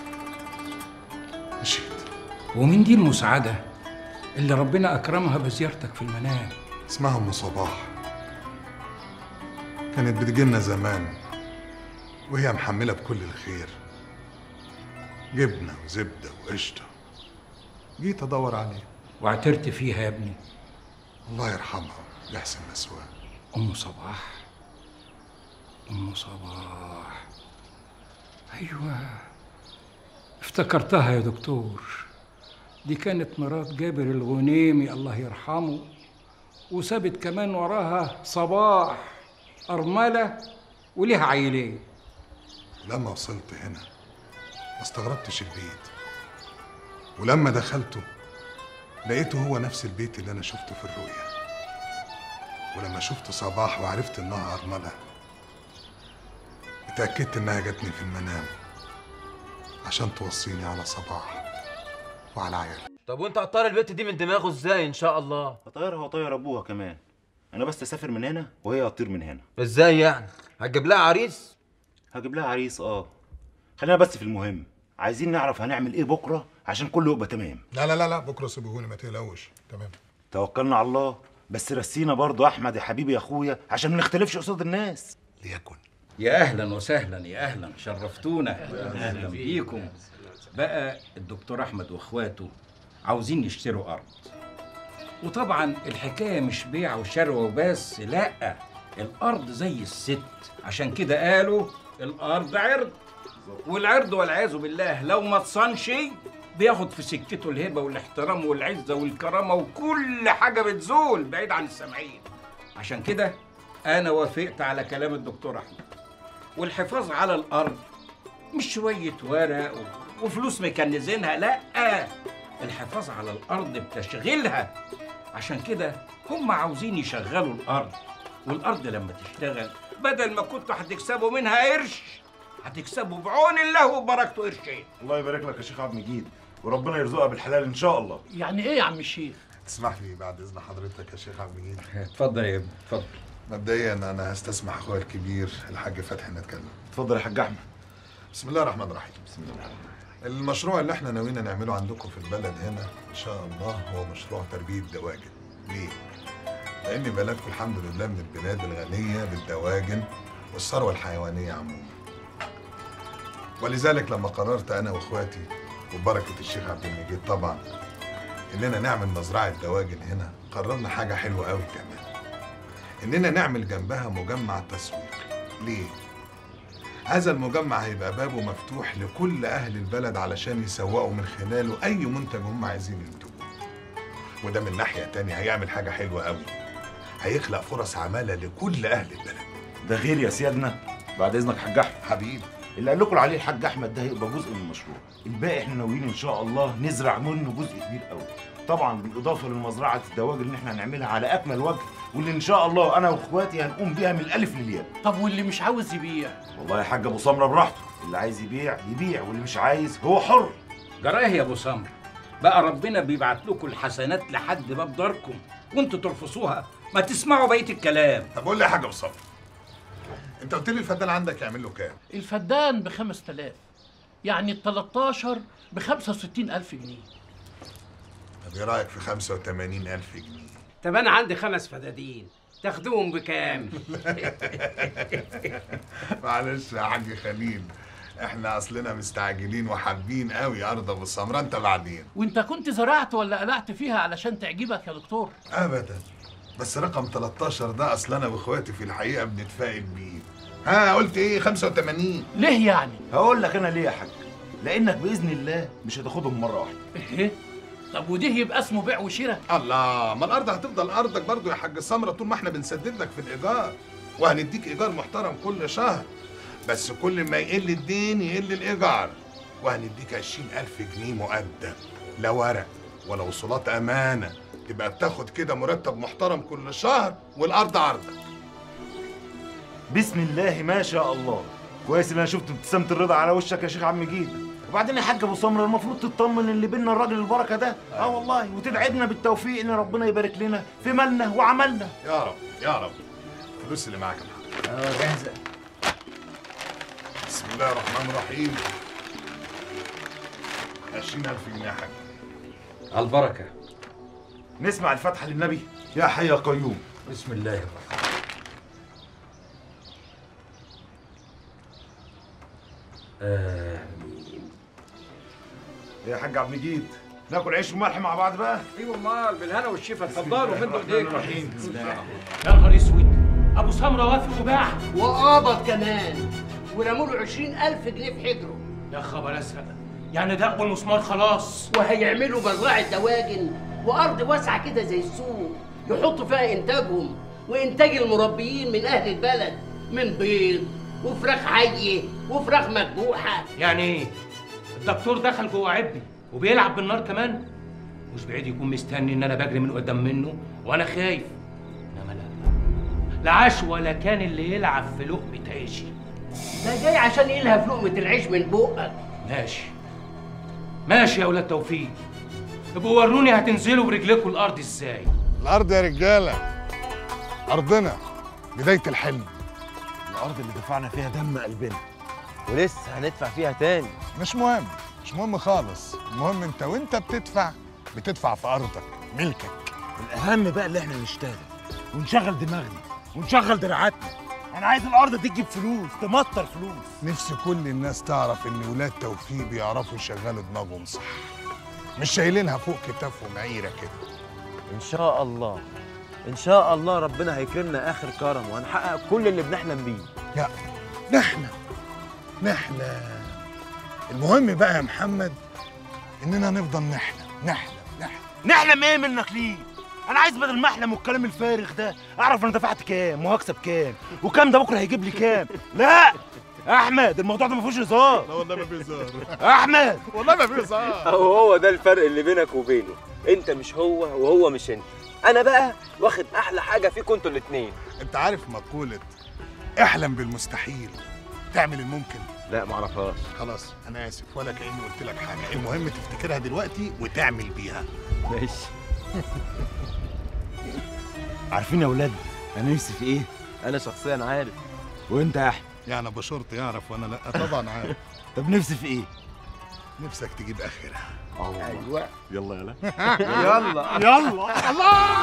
مشيت. ومين دي المسعدة اللي ربنا أكرمها بزيارتك في المنام؟ اسمها أم صباح. كانت بتجيلنا زمان وهي محملة بكل الخير، جبنة وزبدة وقشطة. جيت أدور عليها واعترت فيها يا ابني. الله يرحمها ويحسن مسواها. أم صباح. أم صباح، أيوة افتكرتها يا دكتور. دي كانت مرات جابر الغنيمي الله يرحمه، وسابت كمان وراها صباح أرملة وليها عيلين. لما وصلت هنا ما استغربتش البيت، ولما دخلته لقيته هو نفس البيت اللي أنا شفته في الرؤيا. ولما شفت صباح وعرفت إنها أرملة اتأكدت إنها جاتني في المنام عشان توصيني على صباح وعلى عيالها. طب وانت هتطير البت دي من دماغه ازاي ان شاء الله؟ هطيرها وطير ابوها كمان. انا بس اسافر من هنا وهي هتطير من هنا. ازاي يعني؟ هتجيب لها عريس؟ هجيب لها عريس خلينا بس في المهم. عايزين نعرف هنعمل ايه بكره عشان كله يبقى تمام. لا لا لا لا بكره سيبوهوني ما تقلقوش. تمام. توكلنا على الله. بس رسينا برضه احمد يا حبيبي يا اخويا عشان ما نختلفش قصاد الناس. ليكن. يا اهلا وسهلا، يا اهلا، شرفتونا. اهلا بيكم. بقى الدكتور احمد واخواته عاوزين يشتروا ارض، وطبعا الحكايه مش بيع وشراء وبس، لا، الارض زي الست. عشان كده قالوا الارض عرض، والعرض والعياذ بالله لو ما تصنش بياخد في سكته الهبه والاحترام والعزه والكرامه وكل حاجه بتزول بعيد عن السامعين. عشان كده انا وافقت على كلام الدكتور احمد، والحفاظ على الارض مش شويه ورق وفلوس مكنزينها، لا، الحفاظ على الارض بتشغيلها. عشان كده هم عاوزين يشغلوا الارض، والارض لما تشتغل بدل ما كنتوا هتكسبوا منها قرش هتكسبوا بعون الله وبركته قرشين. الله يبارك لك يا شيخ عبد المجيد، وربنا يرزقها بالحلال ان شاء الله. يعني ايه يا عم الشيخ؟ تسمح لي بعد اذن حضرتك يا شيخ عبد المجيد؟ اتفضل يا ابني، اتفضل. مبدئيا انا هستسمح اخويا الكبير الحاج فتحي نتكلم. اتفضل يا حاج احمد. بسم الله الرحمن الرحيم. بسم الله. المشروع اللي احنا ناويين نعمله عندكم في البلد هنا ان شاء الله هو مشروع تربيه دواجن. ليه؟ لان بلدكم الحمد لله من البلاد الغنيه بالدواجن والثروه الحيوانيه عموما. ولذلك لما قررت انا واخواتي وبركه الشيخ عبد المجيد طبعا اننا نعمل مزرعه دواجن هنا، قررنا حاجه حلوه قوي كمان، اننا نعمل جنبها مجمع تسويق. ليه؟ هذا المجمع هيبقى بابه مفتوح لكل اهل البلد علشان يسوقوا من خلاله اي منتج هم عايزين ينتجوه. وده من ناحيه تانية هيعمل حاجه حلوه قوي، هيخلق فرص عماله لكل اهل البلد. ده غير يا سيادنا بعد اذنك يا حاج احمد حبيبي، اللي قال لكم عليه الحاج احمد ده هيبقى جزء من المشروع. الباقي احنا ناويين ان شاء الله نزرع منه جزء كبير قوي، طبعا بالاضافه لمزرعه الدواجن اللي احنا هنعملها على اكمل وجه، واللي ان شاء الله انا واخواتي هنقوم بيها من الالف للياء. طب واللي مش عاوز يبيع؟ والله يا حاج ابو سمره براحته، اللي عايز يبيع يبيع واللي مش عايز هو حر. جراه يا ابو سمره، بقى ربنا بيبعت لكم الحسنات لحد باب داركم وانتوا ترفضوها؟ ما تسمعوا بقيه الكلام. طب قول لي يا حاج ابو سمره، انت قلت لي الفدان عندك يعمل له كام؟ الفدان ب 5000، يعني ال 13 ب 65000 جنيه. طب ايه رايك في 85,000 جنيه؟ طب انا عندي 5 فدادين تاخدوهم بكام؟ معلش يا حاج خليل، احنا اصلنا مستعجلين وحابين قوي ارض ابو السمره، انت بعدين. وانت كنت زرعت ولا قلعت فيها علشان تعجبك يا دكتور؟ ابدا، بس رقم 13 ده اصل انا واخواتي في الحقيقه بنتفائل بيه. ها قلت ايه؟ 85. ليه يعني؟ هقول لك انا ليه يا حاج. لانك باذن الله مش هتاخدهم مره واحده. ايه؟ طب وده يبقى اسمه بيع وشراء؟ الله، ما الارض هتفضل ارضك برضو يا حاج سمره طول ما احنا بنسدد لك في الايجار، وهنديك ايجار محترم كل شهر، بس كل ما يقل الدين يقل الايجار، وهنديك 20,000 جنيه مقدم، لا ورق ولا وصولات امانه، تبقى بتاخد كده مرتب محترم كل شهر والارض عرضك. بسم الله ما شاء الله. كويس ان انا شفت ابتسامه الرضا على وشك يا شيخ عم جيد. وبعدين يا حاج ابو سمره المفروض تطمن اللي بينا الراجل البركه ده. والله، وتدعينا بالتوفيق ان ربنا يبارك لنا في مالنا وعملنا. يا رب يا رب. الفلوس اللي معاك يا محمد. جاهزه. بسم الله الرحمن الرحيم. 20,000 جنيه يا حاج. على البركه. نسمع الفاتحه للنبي. يا حي يا قيوم. بسم الله الرحمن يا حاج عبد المجيد، ناكل عيش وملح مع بعض بقى؟ ايوه امال، بالهنا والشفا، اتفضلوا مدوا ايديكم. يا نهار اسود، ابو سمره وافق وباع وقبض كمان ورموا له 20,000 جنيه في حجره. يا خبر ازرق، يعني دقوا المسمار خلاص. وهيعملوا مزرعه دواجن وارض واسعه كده زي السوق يحطوا فيها انتاجهم وانتاج المربيين من اهل البلد، من بيض وفراخ حيه وفراخ مذبوحه. يعني ايه؟ الدكتور دخل جوه عبي وبيلعب بالنار كمان؟ مش بعيد يكون مستني ان انا بجري من قدام منه وانا خايف. انما لا عاش ولا كان اللي يلعب في لقمه عيشي. ده جاي عشان يلهى في لقمه العيش من بقك. ماشي ماشي يا ولاد توفيق، ابقوا وروني هتنزلوا برجلكم الارض ازاي. الارض يا رجاله ارضنا، بدايه الحلم. الارض اللي دفعنا فيها دم قلبنا ولسه هندفع فيها تاني. مش مهم، مش مهم خالص، المهم انت وانت بتدفع في ارضك، ملكك. الاهم بقى اللي احنا نشتغل ونشغل دماغنا ونشغل دراعاتنا. انا عايز الارض تجيب فلوس، تمطر فلوس. نفسي كل الناس تعرف ان ولاد توفيق بيعرفوا يشغلوا دماغهم صح، مش شايلينها فوق كتافهم عيره كده. ان شاء الله ان شاء الله ربنا هيكرمنا اخر كرم وهنحقق كل اللي بنحلم بيه. لا نحلم. المهم بقى يا محمد اننا نفضل نحلم ايه منك ليه؟ انا عايز بدل ما احلم والكلام الفارغ ده اعرف انا دفعت كام وهكسب كام وكام ده بكره هيجيب لي كام. لا احمد، الموضوع ده ما فيهوش هزار. لا والله ما فيه هزار. احمد والله ما فيه هزار. هو ده الفرق اللي بينك وبينه، انت مش هو وهو مش انت. انا بقى واخد احلى حاجه فيكم انتوا الاثنين. انت عارف مقوله احلم بالمستحيل تعمل الممكن؟ لا معرفهاش. خلاص انا اسف، ولا كاني قلت لك حاجه، المهم تفتكرها دلوقتي وتعمل بيها. ماشي. عارفين يا اولاد انا نفسي في ايه؟ انا شخصيا عارف. وانت يا احمد؟ يعني ابو شرط يعرف وانا لا؟ طبعا عارف. طب نفسي في ايه؟ نفسك تجيب اخرها. ايوه. يلا يلا الله.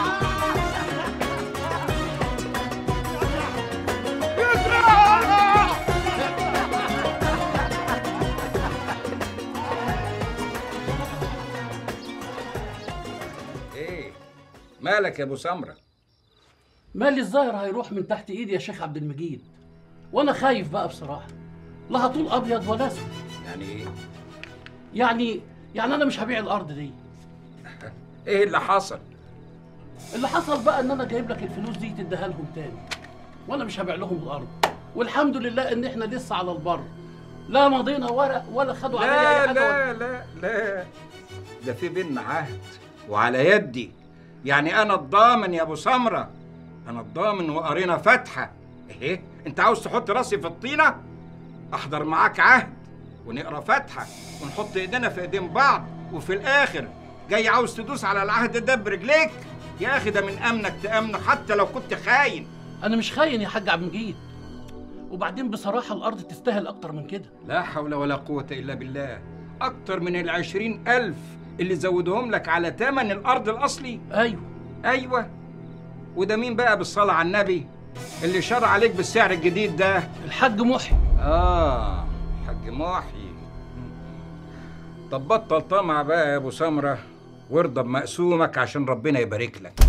ايه مالك يا ابو سمره؟ مالي الظاهر هيروح من تحت ايدي يا شيخ عبد المجيد، وانا خايف بقى بصراحه، لا هطول ابيض ولا اسود. يعني ايه؟ يعني انا مش هبيع الارض دي. ايه اللي حصل؟ اللي حصل بقى ان انا جايب لك الفلوس دي تديها لهم تاني، وانا مش هبيع لهم الارض، والحمد لله ان احنا لسه على البر، لا مضينا ورق ولا خدوا عليا اي حاجه. لا ده في بينا عهد وعلى يدي، يعني انا الضامن يا ابو سمره، انا الضامن وقرينا فاتحه. ايه انت عاوز تحط راسي في الطينه؟ احضر معاك عهد ونقرا فاتحه ونحط ايدينا في ايدين بعض، وفي الاخر جاي عاوز تدوس على العهد ده برجليك؟ يا اخي ده من امنك تامنه حتى لو كنت خاين. انا مش خاين يا حاج عبد المجيد، وبعدين بصراحه الارض تستاهل اكتر من كده. لا حول ولا قوه الا بالله، اكتر من 20,000 اللي زودهم لك على تمن الارض الاصلي. ايوه وده مين بقى بالصلاة على النبي اللي شرع عليك بالسعر الجديد ده؟ الحاج محي. الحاج محي. طب بطل طمع بقى يا ابو سمرة وارضى بمقسومك عشان ربنا يبارك لك.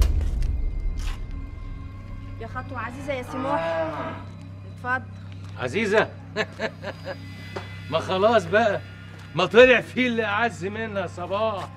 يا خطوة عزيزة يا سموح، اتفضل. عزيزة ما خلاص بقى، ما طلع فيه اللي أعز منها يا صباح.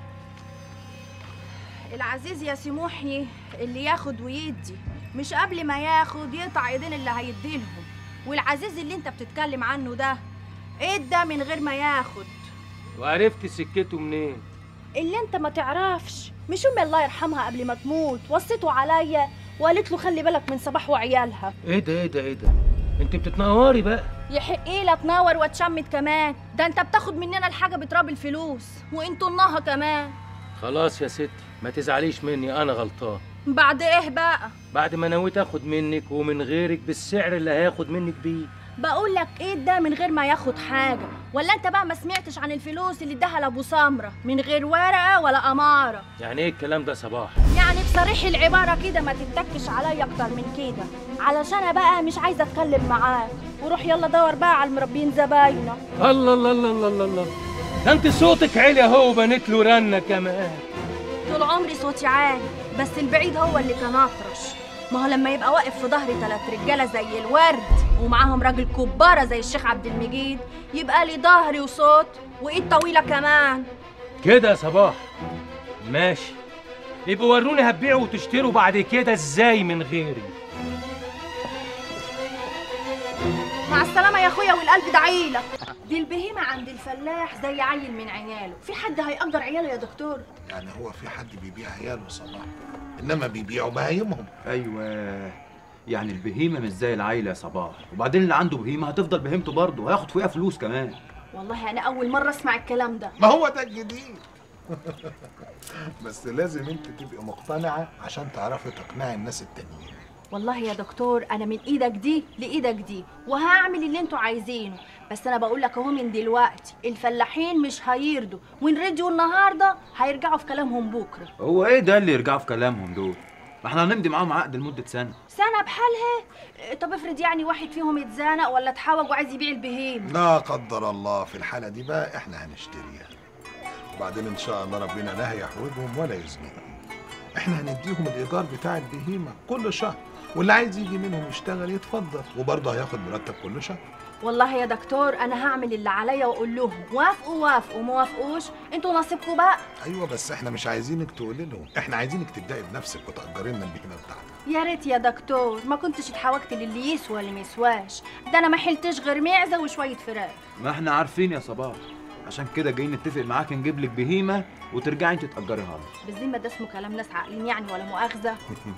العزيز يا سموحي اللي ياخد ويدي، مش قبل ما ياخد يقطع ايدين اللي هيديلهم. والعزيز اللي انت بتتكلم عنه ده ادى من غير ما ياخد. وعرفت سكته منين؟ اللي انت ما تعرفش، مش امي الله يرحمها قبل ما تموت وصيته عليا وقالت له خلي بالك من صباح وعيالها. ايه ده؟ انت بتتنوري بقى. يحق ايه لا تنور واتشمت كمان؟ ده انت بتاخد مننا الحاجه بتراب الفلوس وانتوا النها كمان. خلاص يا ستي ما تزعليش مني، انا غلطان. بعد ايه بقى؟ بعد ما نويت اخد منك ومن غيرك بالسعر اللي هياخد منك بيه. بقول لك ايه ده من غير ما ياخد حاجه؟ ولا انت بقى ما سمعتش عن الفلوس اللي اداها لابو سمره من غير ورقه ولا اماره؟ يعني ايه الكلام ده صباح؟ يعني بصريح العباره كده ما تتكش عليا اكتر من كده، علشان انا بقى مش عايزه اتكلم معاك. وروح يلا دور بقى على المربين زباينه. الله الله الله الله الله، ده انت صوتك عالي اهو وبنت له رنه كمان. طول عمري صوتي عالي، بس البعيد هو اللي كان اطرش. ما هو لما يبقى واقف في ظهري 3 رجاله زي الورد ومعاهم راجل كباره زي الشيخ عبد المجيد، يبقى لي ظهري وصوت وايد طويله كمان. كده يا صباح ماشي، يبقوا وروني هتبيعوا وتشتروا بعد كده ازاي من غيري. مع السلامه يا اخويا والقلب دعيلك. دي البهيمه عند الفلاح زي عيل من عياله، في حد هيأجر عياله يا دكتور؟ يعني هو في حد بيبيع عياله صلاح؟ انما بيبيعوا بهايمهم. ايوه، يعني البهيمه مش زي العيله يا صباح، وبعدين اللي عنده بهيمه هتفضل بهيمته برضه وهياخد فيها فلوس كمان. والله انا اول مره اسمع الكلام ده. ما هو ده الجديد. بس لازم انت تبقي مقتنعه عشان تعرفي تقنعي الناس التانيين. والله يا دكتور انا من ايدك دي لايدك دي وهعمل اللي انتوا عايزينه، بس انا بقول لك اهو من دلوقتي الفلاحين مش هيرضوا، وان رضيوا النهارده هيرجعوا في كلامهم بكره. هو ايه ده اللي يرجعوا في كلامهم دول؟ ما احنا هنمضي معاهم عقد لمده سنه. سنه بحالها؟ طب افرض يعني واحد فيهم اتزنق ولا اتحوج وعايز يبيع البهيم. لا قدر الله، في الحاله دي بقى احنا هنشتريها، وبعدين ان شاء الله ربنا لا هيحوجهم ولا يزنقهم. احنا هنديهم الايجار بتاع البهيمه كل شهر، واللي عايز يجي منهم يشتغل يتفضل، وبرضه هياخد مرتب كل شهر. والله يا دكتور انا هعمل اللي عليا واقول لهم وافقوا وافقوا، ما وافقوش انتوا نصيبكم بقى. ايوه بس احنا مش عايزينك تقولي لهم، احنا عايزينك تبداي بنفسك وتأجري لنا البهيمه بتاعتك. يا ريت يا دكتور ما كنتش اتحوجت للي يسوى واللي ما يسواش، ده انا ما حلتش غير معزه وشويه فراخ. ما احنا عارفين يا صباح، عشان كده جايين نتفق معاك نجيب لك بهيمه وترجعي انت تأجريها لنا. بالذمه ده اسمه كلام ناس عاقلين يعني ولا مؤاخذه؟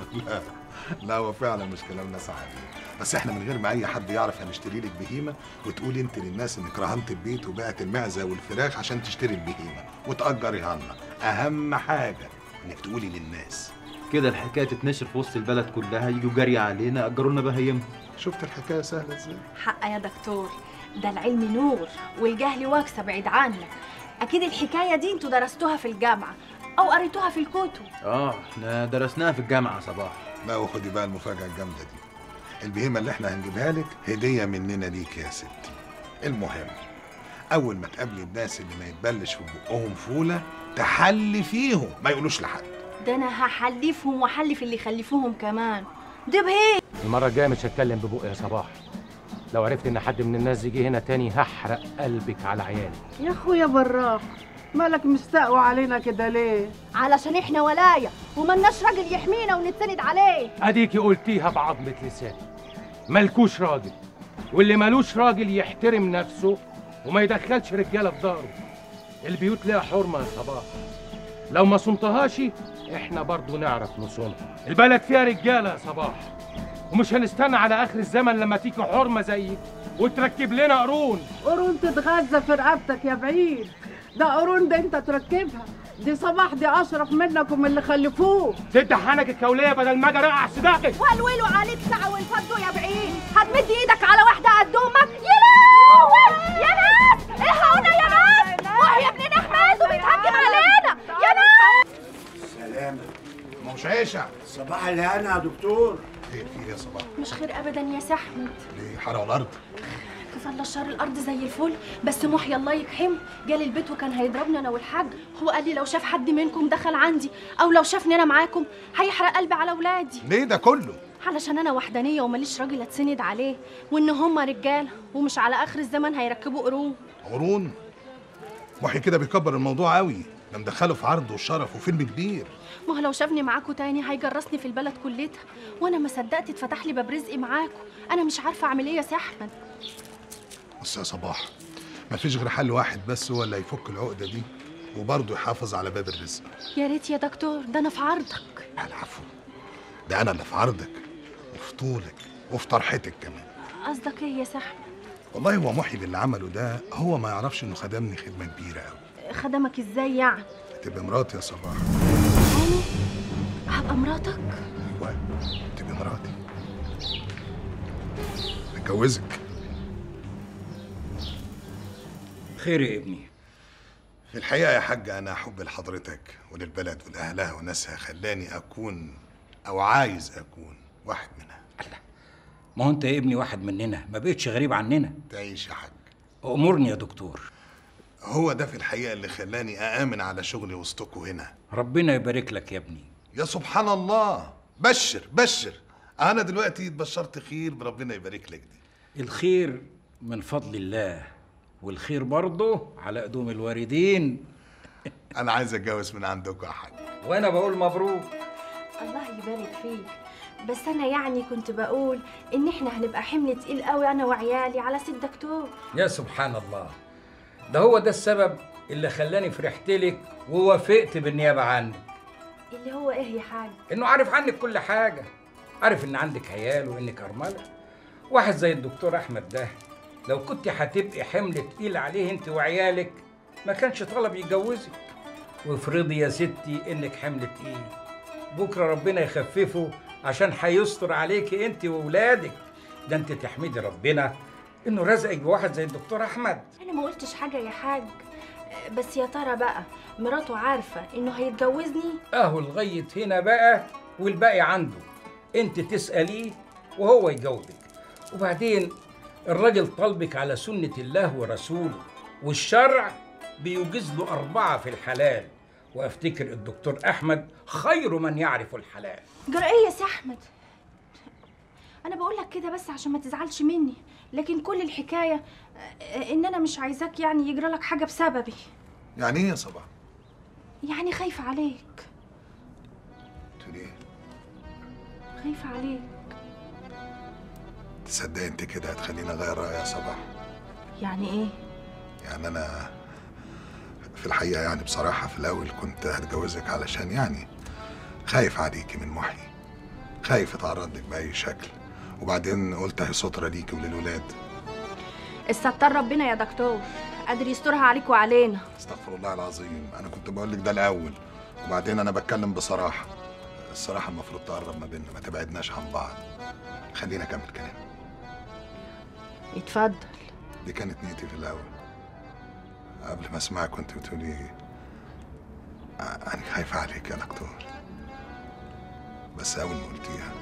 لا هو فعلا مش كلام ناس عادي، بس احنا من غير ما اي حد يعرف هنشتري لك بهيمه، وتقولي انت للناس انك رهنت البيت وبعت المعزه والفراخ عشان تشتري البهيمه وتأجريها لنا. اهم حاجه انك تقولي للناس كده الحكايه تتنشر في وسط البلد كلها، يجوا جري علينا اجروا لنا بهايمهم. شفت الحكايه سهله ازاي؟ حق يا دكتور، ده العلم نور والجهل واكسه بعيد عنك. اكيد الحكايه دي انتوا درستوها في الجامعه او قريتوها في الكتب. احنا درسناها في الجامعه يا صباح. لا وخدي بقى المفاجاه الجامده دي، البهيمه اللي احنا هنجيبها لك هديه مننا ليك يا ستي. المهم اول ما تقابلي الناس اللي ما يتبلش في بقهم فوله تحلي فيهم، ما يقولوش لحد. ده انا هحلفهم واحلف اللي يخلفوهم كمان. ده بهي المره الجايه مش هتكلم ببقي يا صباح، لو عرفت ان حد من الناس يجي هنا تاني هحرق قلبك على عيالي. يا اخويا براق، مالك مستقوى علينا كده ليه؟ علشان احنا ولايه وملناش راجل يحمينا ونتسند عليه. اديكي قلتيها بعظمه لساني، مالكوش راجل، واللي مالوش راجل يحترم نفسه وما يدخلش رجاله في داره. البيوت ليها حرمه يا صباح، لو ما صنتهاش احنا برضو نعرف نصونها. البلد فيها رجاله يا صباح، ومش هنستنى على اخر الزمن لما تيجي حرمه زيك وتركب لنا قرون. قرون تتغذى في رقبتك يا بعيد، ده قرون ده انت تركبها، دي صباح دي اشرف منك ومن اللي خلفوه. سد حنك الكوليه بدل ما اجي ارقع صداقك. والولوا عليك ساعه والفضوا يا بعيد، هتمد ايدك على واحده قد امك؟ يا لهوي يا ناس الحقونا يا ناس، وهي ابن احمد وبيتهجم علينا يا ناس. سلامة مش عيشه. صباح الهنا يا دكتور. ايه في يا صباح؟ مش خير ابدا يا سي احمد. ليه حرقوا الارض؟ كفى الله الشر، الارض زي الفل، بس محيي الله يكحمه جالي البيت وكان هيضربني انا والحاج. هو قال لي لو شاف حد منكم دخل عندي او لو شافني انا معاكم هيحرق قلبي على اولادي. ليه ده كله؟ علشان انا وحدانيه وماليش راجل اتسند عليه، وان هما رجاله ومش على اخر الزمن هيركبوا قرون. قرون؟ محي كده بيكبر الموضوع قوي، ده مدخله في عرض والشرف وفيلم كبير. ما هو لو شافني معاكم تاني هيجرسني في البلد كلتها، وانا ما صدقت اتفتح لي باب رزقي معاكم. انا مش عارفه اعمل ايه يا سي احمد. بص يا صباح، مفيش غير حل واحد بس هو اللي هيفك العقده دي وبرضه يحافظ على باب الرزق. يا ريت يا دكتور، ده انا في عرضك. العفو، ده انا اللي في عرضك وفي طولك وفي طرحتك كمان. قصدك ايه يا سي احمد؟ والله هو محي باللي عمله ده هو ما يعرفش انه خدمني خدمه كبيره قوي. خدمك ازاي يعني؟ تبقى مراتي يا صباح. هبقى مراتك؟ ايوه تبقى مراتي، اتجوزك. خير يا ابني؟ في الحقيقه يا حاج انا حب لحضرتك وللبلد ولاهلها وناسها خلاني اكون او عايز اكون واحد منها. ما هو انت يا ابني واحد مننا، ما بقتش غريب عننا. تعيش يا حاج. امرني يا دكتور. هو ده في الحقيقه اللي خلاني اامن على شغلي وسطكوا هنا. ربنا يبارك لك يا ابني. يا سبحان الله، بشر بشر، انا دلوقتي اتبشرت خير، بربنا يبارك لك دي. الخير من فضل الله، والخير برضه على قدوم الواردين. انا عايز اتجوز من عندكم يا حاج. وانا بقول مبروك. الله يبارك فيك، بس انا يعني كنت بقول ان احنا هنبقى حمل تقيل قوي انا وعيالي على سيد دكتور. يا سبحان الله، ده هو ده السبب اللي خلاني فرحت لك ووافقت بالنيابه عنك. اللي هو ايه يا حاج؟ انه عارف عنك كل حاجه، عارف ان عندك عيال وانك ارمله. واحد زي الدكتور احمد ده لو كنت هتبقي حمل تقيل عليه انت وعيالك ما كانش طلب يتجوزك. وافرضي يا ستي انك حمل تقيل، بكره ربنا يخففه عشان هيستر عليكي انت واولادك. ده انت تحمدي ربنا انه رزقك بواحد زي الدكتور احمد. انا ما قلتش حاجه يا حاج، بس يا ترى بقى مراته عارفه انه هيتجوزني؟ اهو لغايه هنا بقى والباقي عنده، انت تساليه وهو يجاوبك. وبعدين الراجل طلبك على سنه الله ورسوله، والشرع بيوجز له 4 في الحلال، وافتكر الدكتور احمد خير من يعرف الحلال. جرى ايه يا سي احمد؟ انا بقول لك كده بس عشان ما تزعلش مني، لكن كل الحكايه ان انا مش عايزاك يعني يجرى لك حاجه بسببي. يعني ايه يا صباح؟ يعني خايفه عليك. تقول ايه؟ خايفه عليك. تصدق انت كده هتخليني اغير رايي يا صباح. يعني ايه؟ يعني انا في الحقيقه يعني بصراحه في الاول كنت هتجوزك علشان يعني خايف عليكي من محي، خايف اتعرض لك باي شكل، وبعدين قلت اهي ستره ليكي وللولاد. الستار ربنا يا دكتور، قادر يسترها عليك وعلينا. استغفر الله العظيم، انا كنت بقول لك ده الاول، وبعدين انا بتكلم بصراحه. الصراحه المفروض تقرب ما بيننا، ما تبعدناش عن بعض. خلينا اكمل كلام. اتفضل. دي كانت نيتي في الاول، قبل ما اسمعك كنت بتقولي انا خايفه عليك يا دكتور، بس اول ما قلتيها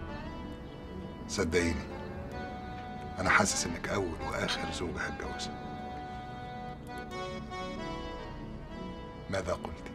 صدقيني انا حاسس انك اول واخر زوجة هتجوزها. ماذا قلتي؟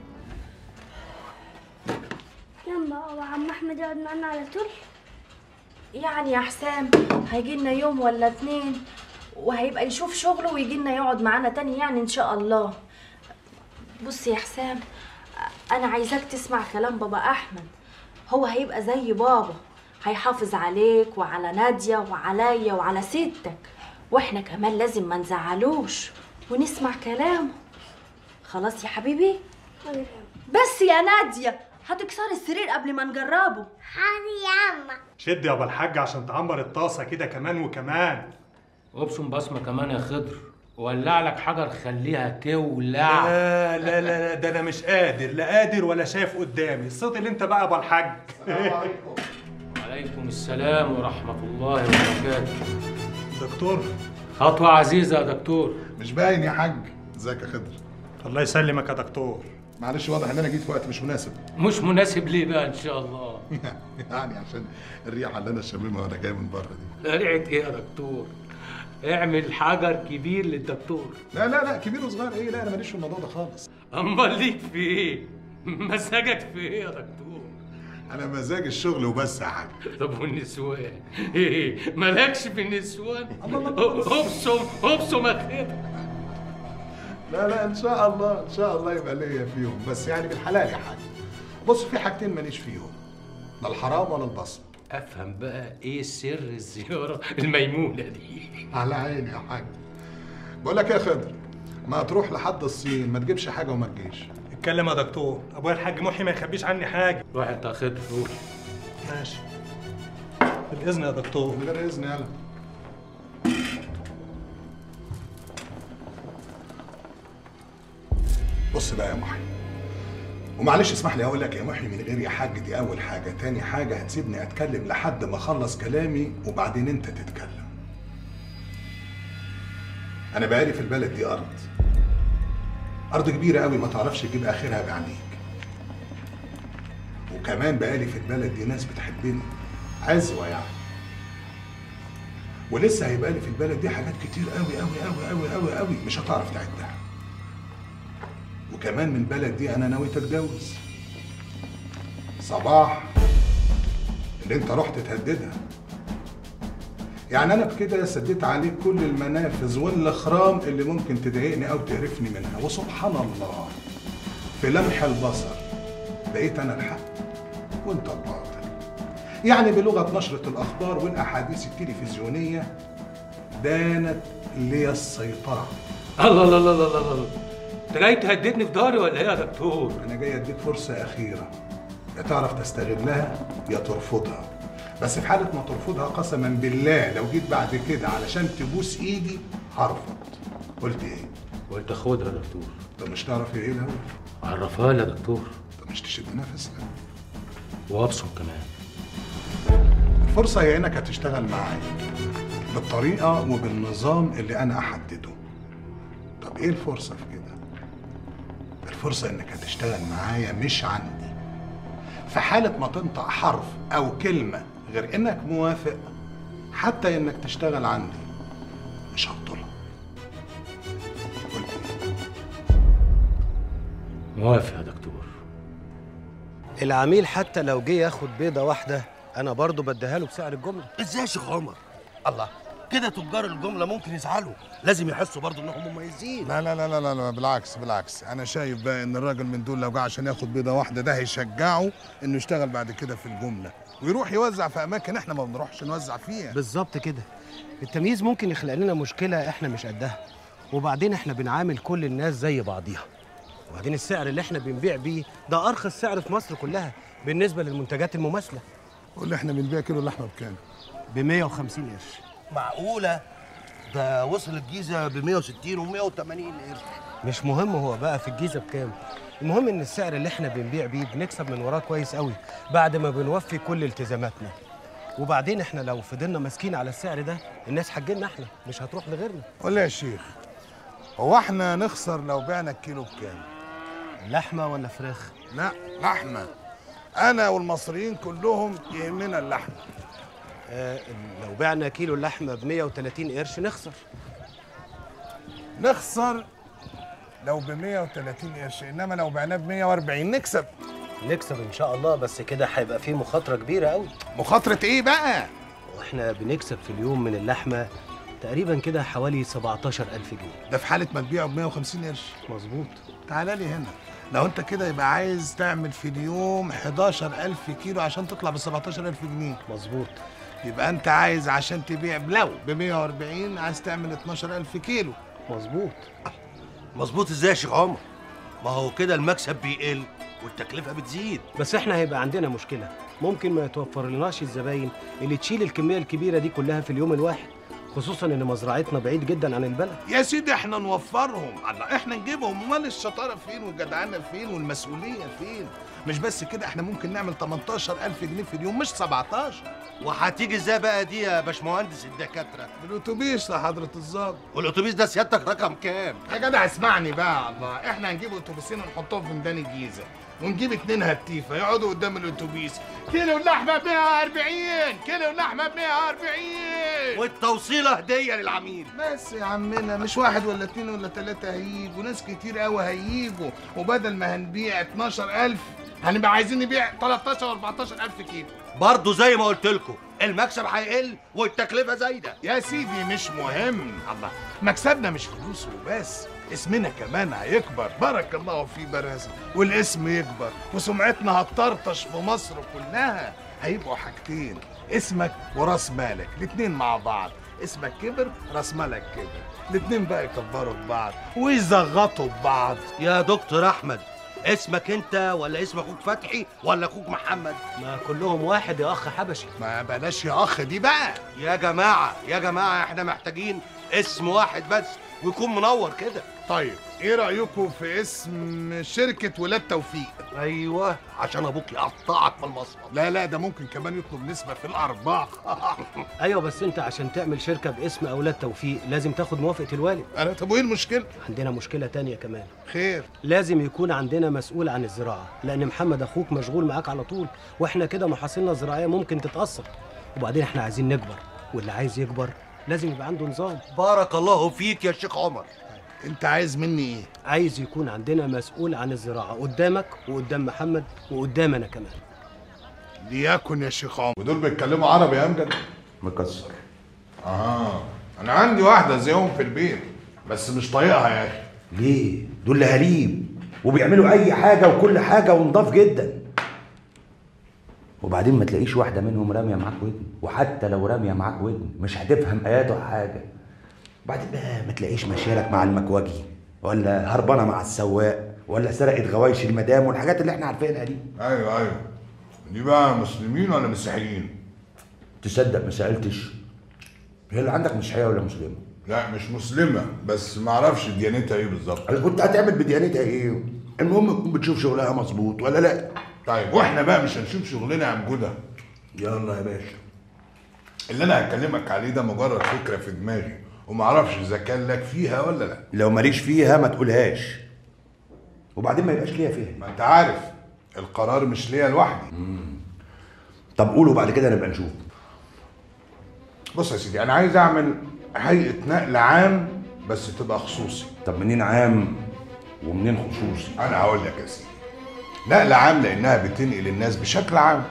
يلا هو عم احمد يقعد معانا على طول؟ يعني يا حسام هيجي لنا يوم ولا 2 وهيبقى يشوف شغله ويجي لنا يقعد معانا تاني يعني ان شاء الله. بص يا حسام، انا عايزاك تسمع كلام بابا احمد. هو هيبقى زي بابا، هيحافظ عليك وعلى نادية وعليا وعلى ستك، واحنا كمان لازم ما نزعلوش ونسمع كلامه. خلاص يا حبيبي؟ بس يا نادية هتكسر السرير قبل ما نجربه. حاضر يا عمة. شد يا ابو الحاج عشان تعمر الطاسه كده كمان وكمان. وابصم بصمه كمان يا خضر، ولع لك حجر خليها تولع. لا لا لا ده انا مش قادر، لا قادر ولا شايف قدامي. الصوت اللي انت بقى يا ابو الحاج. السلام عليكم. وعليكم السلام ورحمه الله وبركاته. دكتور خطوه عزيزه يا دكتور. مش باين يا حاج. ازيك يا خضر؟ الله يسلمك يا دكتور. معلش واضح ان انا جيت في وقت مش مناسب. مش مناسب ليه بقى ان شاء الله؟ يعني عشان الريحه اللي انا شاممها وانا جاي من بره دي. لا ريحه ايه يا دكتور؟ اعمل حجر كبير للدكتور. لا لا لا كبير وصغير ايه؟ لا انا ماليش في الموضوع ده خالص. امال ليك في ايه؟ مزاجك في ايه يا دكتور؟ انا مزاج الشغل وبس يا حاج. طب والنسوان؟ ايه مالكش في النسوان؟ ابصم اخرتك. لا لا ان شاء الله ان شاء الله يبقى ليا فيهم، بس يعني بالحلال يا حاج. بص في حاجتين ماليش فيهم، لا الحرام ولا البصم. افهم بقى ايه سر الزياره الميمونه دي؟ على عيني يا حاج. بقول لك يا خضر، ما تروح لحد الصين ما تجيبش حاجه وما تجيش. اتكلم يا دكتور، ابويا الحاج محي ما يخبيش عني حاجه. روح انت يا خضر روح. ماشي. بالاذن يا دكتور. من غير اذن يلا. بص بقى يا محي، ومعلش اسمح لي اقول لك يا محي من غير يا حاج، دي اول حاجه. تاني حاجه هتسيبني اتكلم لحد ما اخلص كلامي وبعدين انت تتكلم. انا بقالي في البلد دي ارض كبيره قوي ما تعرفش تجيب اخرها بعينيك. وكمان بقالي في البلد دي ناس بتحبني عزوه يعني. ولسه هيبقى لي في البلد دي حاجات كتير قوي قوي قوي قوي قوي قوي مش هتعرف تعدها. وكمان من البلد دي انا ناوي اتجوز صباح اللي انت رحت تهددها. يعني انا بكده سديت عليك كل المنافذ والاخرام اللي ممكن تضايقني او تقرفني منها، وسبحان الله في لمح البصر بقيت انا الحق وانت الباطل. يعني بلغه نشره الاخبار والاحاديث التلفزيونيه دانت لي السيطره. الله الله الله الله الله، انت جاي تهددني في ضهري ولا ايه يا دكتور؟ انا جاي اديك فرصه اخيره، يا تعرف تستغلها يا ترفضها. بس في حاله ما ترفضها قسما بالله لو جيت بعد كده علشان تبوس ايدي هرفض. قلت ايه؟ قلت خدها يا دكتور. طب مش تعرف ايه الاول؟ عرفها لي يا دكتور. طب مش تشد نفسك وابصم كمان. الفرصه هي انك هتشتغل معايا بالطريقه وبالنظام اللي انا احدده. طب ايه الفرصه في كده؟ الفرصه انك هتشتغل معايا مش عندي. في حاله ما تنطق حرف او كلمه غير انك موافق حتى انك تشتغل عندي مش هبطلها. قلت ايه؟ موافق يا دكتور. العميل حتى لو جه ياخد بيضه واحده انا برضه بديها له بسعر الجمله. ازاي يا شيخ عمر؟ الله، كده تجار الجمله ممكن يزعلوا، لازم يحسوا برضه انهم مميزين. لا لا لا لا لا بالعكس بالعكس، انا شايف بقى ان الراجل من دول لو جه عشان ياخد بيضه واحده ده هيشجعه انه يشتغل بعد كده في الجمله ويروح يوزع في اماكن احنا ما بنروحش نوزع فيها. بالظبط كده. التمييز ممكن يخلق لنا مشكله احنا مش قدها، وبعدين احنا بنعامل كل الناس زي بعضيها. وبعدين السعر اللي احنا بنبيع بيه ده ارخص سعر في مصر كلها بالنسبه للمنتجات المماثله. قول لي احنا بنبيع كيلو اللحمه بكام؟ ب 150 قرش. معقوله؟ ده وصل الجيزه ب 160 و 180 قرش. مش مهم هو بقى في الجيزه بكام، المهم ان السعر اللي احنا بنبيع بيه بنكسب من وراه كويس قوي بعد ما بنوفي كل التزاماتنا. وبعدين احنا لو فضلنا ماسكين على السعر ده الناس هتجيلنا احنا مش هتروح لغيرنا. قول لي يا شيخ، هو احنا نخسر لو بعنا الكيلو بكام؟ لحمه ولا فراخ؟ لا لحمه. انا والمصريين كلهم يهمنا اللحمه. لو بعنا كيلو اللحمه ب 130 قرش نخسر لو ب 130 قرش، انما لو بعناه ب 140 نكسب. نكسب ان شاء الله، بس كده هيبقى فيه مخاطره كبيره قوي. مخاطره ايه بقى؟ واحنا بنكسب في اليوم من اللحمه تقريبا كده حوالي 17000 جنيه. ده في حاله ما تبيعه ب 150 قرش. مظبوط. تعالى لي هنا، لو انت كده يبقى عايز تعمل في اليوم 11000 كيلو عشان تطلع ب 17000 جنيه. مظبوط. يبقى انت عايز عشان تبيع لو ب 140 عايز تعمل 12000 كيلو. مظبوط. مظبوط ازاي يا شيخ عمر؟ ما هو كده المكسب بيقل والتكلفه بتزيد. بس احنا هيبقى عندنا مشكله، ممكن ما يتوفر لناش الزباين اللي تشيل الكميه الكبيره دي كلها في اليوم الواحد، خصوصا ان مزرعتنا بعيد جدا عن البلد. يا سيدي احنا نوفرهم، الله احنا نجيبهم، امال الشطاره فين والجدعنه فين والمسؤوليه فين؟ مش بس كده، احنا ممكن نعمل 18000 جنيه في اليوم مش 17. وهتيجي ازاي بقى دي يا باشمهندس الدكاتره؟ بالاتوبيس يا حضره الظابط. والاتوبيس ده سيادتك رقم كام؟ يا جدع اسمعني بقى، الله احنا هنجيب اتوبيسين ونحطهم في ميدان الجيزه، ونجيب 2 هتيفه يقعدوا قدام الاتوبيس. كيلو اللحمه ب 140، كيلو اللحمه ب 140، والتوصيله هديه للعميل. بس يا عمنا مش 1 ولا 2 ولا 3 هيجوا، ناس كتير قوي هيجوا، وبدل ما هنبيع 12000 هنبقى عايزين نبيع 13 و 14000 كيلو. برضه زي ما قلت لكم المكسب هيقل والتكلفه زايده. يا سيدي مش مهم، الله مكسبنا مش فلوس وبس، اسمنا كمان هيكبر، بارك الله في برازة، والاسم يكبر وسمعتنا هتطرطش في مصر كلها. هيبقوا حاجتين، اسمك وراس مالك، الاتنين مع بعض. اسمك كبر، راس مالك كبر، الاتنين بقى يكبروا ببعض ويزغطوا ببعض. يا دكتور احمد، اسمك انت ولا اسم اخوك فتحي ولا اخوك محمد؟ ما كلهم واحد يا اخ حبشي. ما بلاش يا اخ دي بقى. يا جماعه احنا محتاجين اسم واحد بس ويكون منور كده. طيب ايه رايكم في اسم شركه ولاد توفيق؟ ايوه، عشان ابوك يقطعك في المصرف. لا ده ممكن كمان يطلب نسبه في الارباح. ايوه بس انت عشان تعمل شركه باسم اولاد توفيق لازم تاخد موافقه الوالد. انا طب وايه المشكله؟ عندنا مشكله تانية كمان. خير؟ لازم يكون عندنا مسؤول عن الزراعه، لان محمد اخوك مشغول معاك على طول، واحنا كده محاصيلنا الزراعيه ممكن تتاثر. وبعدين احنا عايزين نكبر، واللي عايز يكبر لازم يبقى عنده نظام. بارك الله فيك يا شيخ عمر. انت عايز مني ايه؟ عايز يكون عندنا مسؤول عن الزراعه قدامك وقدام محمد وقدام انا كمان. ليكن يا شيخ عمر. ودول بيتكلموا عربي يا امجد؟ مكسر. انا عندي واحده زيهم في البيت بس مش طايقها يا اخي. ليه؟ دول لهاليب وبيعملوا اي حاجه وكل حاجه ونضاف جدا. وبعدين ما تلاقيش واحده منهم راميه معاك ودن، وحتى لو راميه معاك ودن مش هتفهم اياته حاجه. وبعدين بقى ما تلاقيش ماشيالك مع المكواجي ولا هربانه مع السواق ولا سرقت غوايش المدام والحاجات اللي احنا عارفينها دي. ايوه دي بقى مسلمين ولا مسيحيين؟ تصدق ما سالتش؟ هي اللي عندك مسيحيه ولا مسلمه؟ لا مش مسلمه، بس ما اعرفش ديانتها ايه بالظبط. انا كنت هتعمل بديانتها ايه؟ المهم تكون بتشوف شغلها مظبوط ولا لا؟ طيب واحنا بقى مش هنشوف شغلنا يا مجودة؟ يلا يا باشا. اللي انا هكلمك عليه ده مجرد فكره في دماغي، وما اعرفش اذا كان لك فيها ولا لا. لو ماليش فيها ما تقولهاش، وبعدين ما يبقاش ليا فيها. ما انت عارف القرار مش ليا لوحدي. طب قوله بعد كده نبقى نشوف. بص يا سيدي، انا عايز اعمل هيئه نقل عام بس تبقى خصوصي. طب منين عام ومنين خصوصي؟ انا هقول لك يا سيدي، نقل عام لانها بتنقل الناس بشكل عام،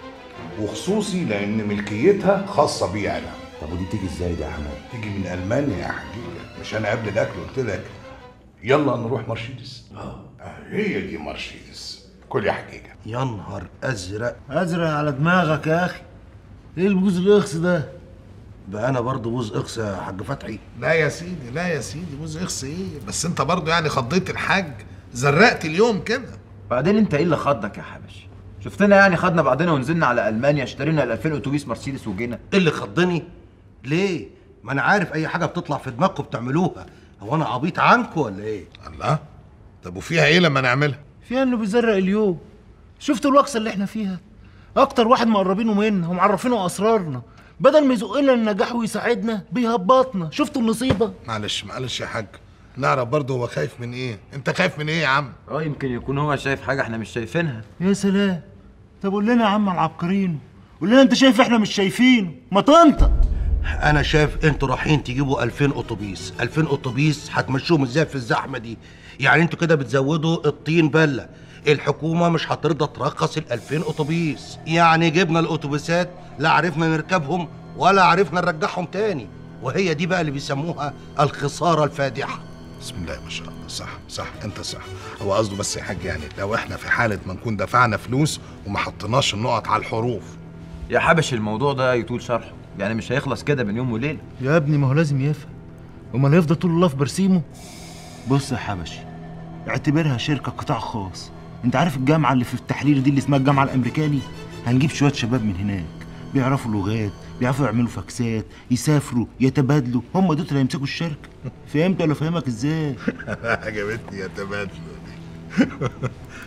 وخصوصي لان ملكيتها خاصه بي انا. طب ودي تيجي ازاي دي يا حماد؟ تيجي من المانيا يا حقيقه. مش انا قبل الاكل قلت لك يلا نروح مرشيدس؟ هي دي مرشيدس. كل يا حقيقه. يا نهار ازرق على دماغك يا اخي. ايه البوز الاخس ده؟ بقى انا برضه بوز اخس يا حاج فتحي؟ لا يا سيدي بوز اخس ايه؟ بس انت برضه يعني خضيت الحاج، زرقت اليوم كده. بعدين انت ايه اللي خضك يا حبش؟ شفتنا يعني خدنا بعضنا ونزلنا على المانيا اشترينا ال 2000 اتوبيس مرسيدس وجينا؟ ايه اللي خضني؟ ليه؟ ما انا عارف اي حاجه بتطلع في دماغكم بتعملوها. هو انا عبيط عنكم ولا ايه؟ الله، طب وفيها ايه لما نعملها؟ فيها انه بيزرق اليوم. شفتوا الوكسه اللي احنا فيها؟ اكتر واحد مقربينه منا ومعرفينه اسرارنا، بدل ما يزقنا النجاح ويساعدنا بيهبطنا. شفتوا النصيبه؟ معلش يا حاج، نعرف برضه هو خايف من ايه. انت خايف من ايه يا عم؟ يمكن يكون هو شايف حاجه احنا مش شايفينها. يا سلام. طب قول لنا يا عم العبقريين، قول لنا انت شايف احنا مش شايفينه، ما تنطق. انا شايف انتوا رايحين تجيبوا 2000 اتوبيس. 2000 اتوبيس هتمشوهم ازاي في الزحمه دي؟ يعني انتوا كده بتزودوا الطين بله. الحكومه مش هترضى ترخص ال 2000 اتوبيس. يعني جبنا الاتوبيسات لا عرفنا نركبهم ولا عرفنا نرجعهم تاني، وهي دي بقى اللي بيسموها الخساره الفادحه. بسم الله ما شاء الله. صح انت صح. هو قصده بس يا حاج يعني لو احنا في حاله ما نكون دفعنا فلوس وما حطيناش النقط على الحروف. يا حبش الموضوع ده يطول شرحه، يعني مش هيخلص كده بين يوم وليله. يا ابني ما هو لازم يفهم، امال هيفضل طول الله في برسيمه؟ بص يا حبشي، اعتبرها شركه قطاع خاص. انت عارف الجامعه اللي في التحرير دي اللي اسمها الجامعه الامريكاني؟ هنجيب شويه شباب من هناك بيعرفوا لغات، بيعرفوا يعملوا فاكسات، يسافروا، يتبادلوا. هم دول اللي هيمسكوا الشركه. فهمت ولا فهمك ازاي؟ عجبتني يتبادلوا دي.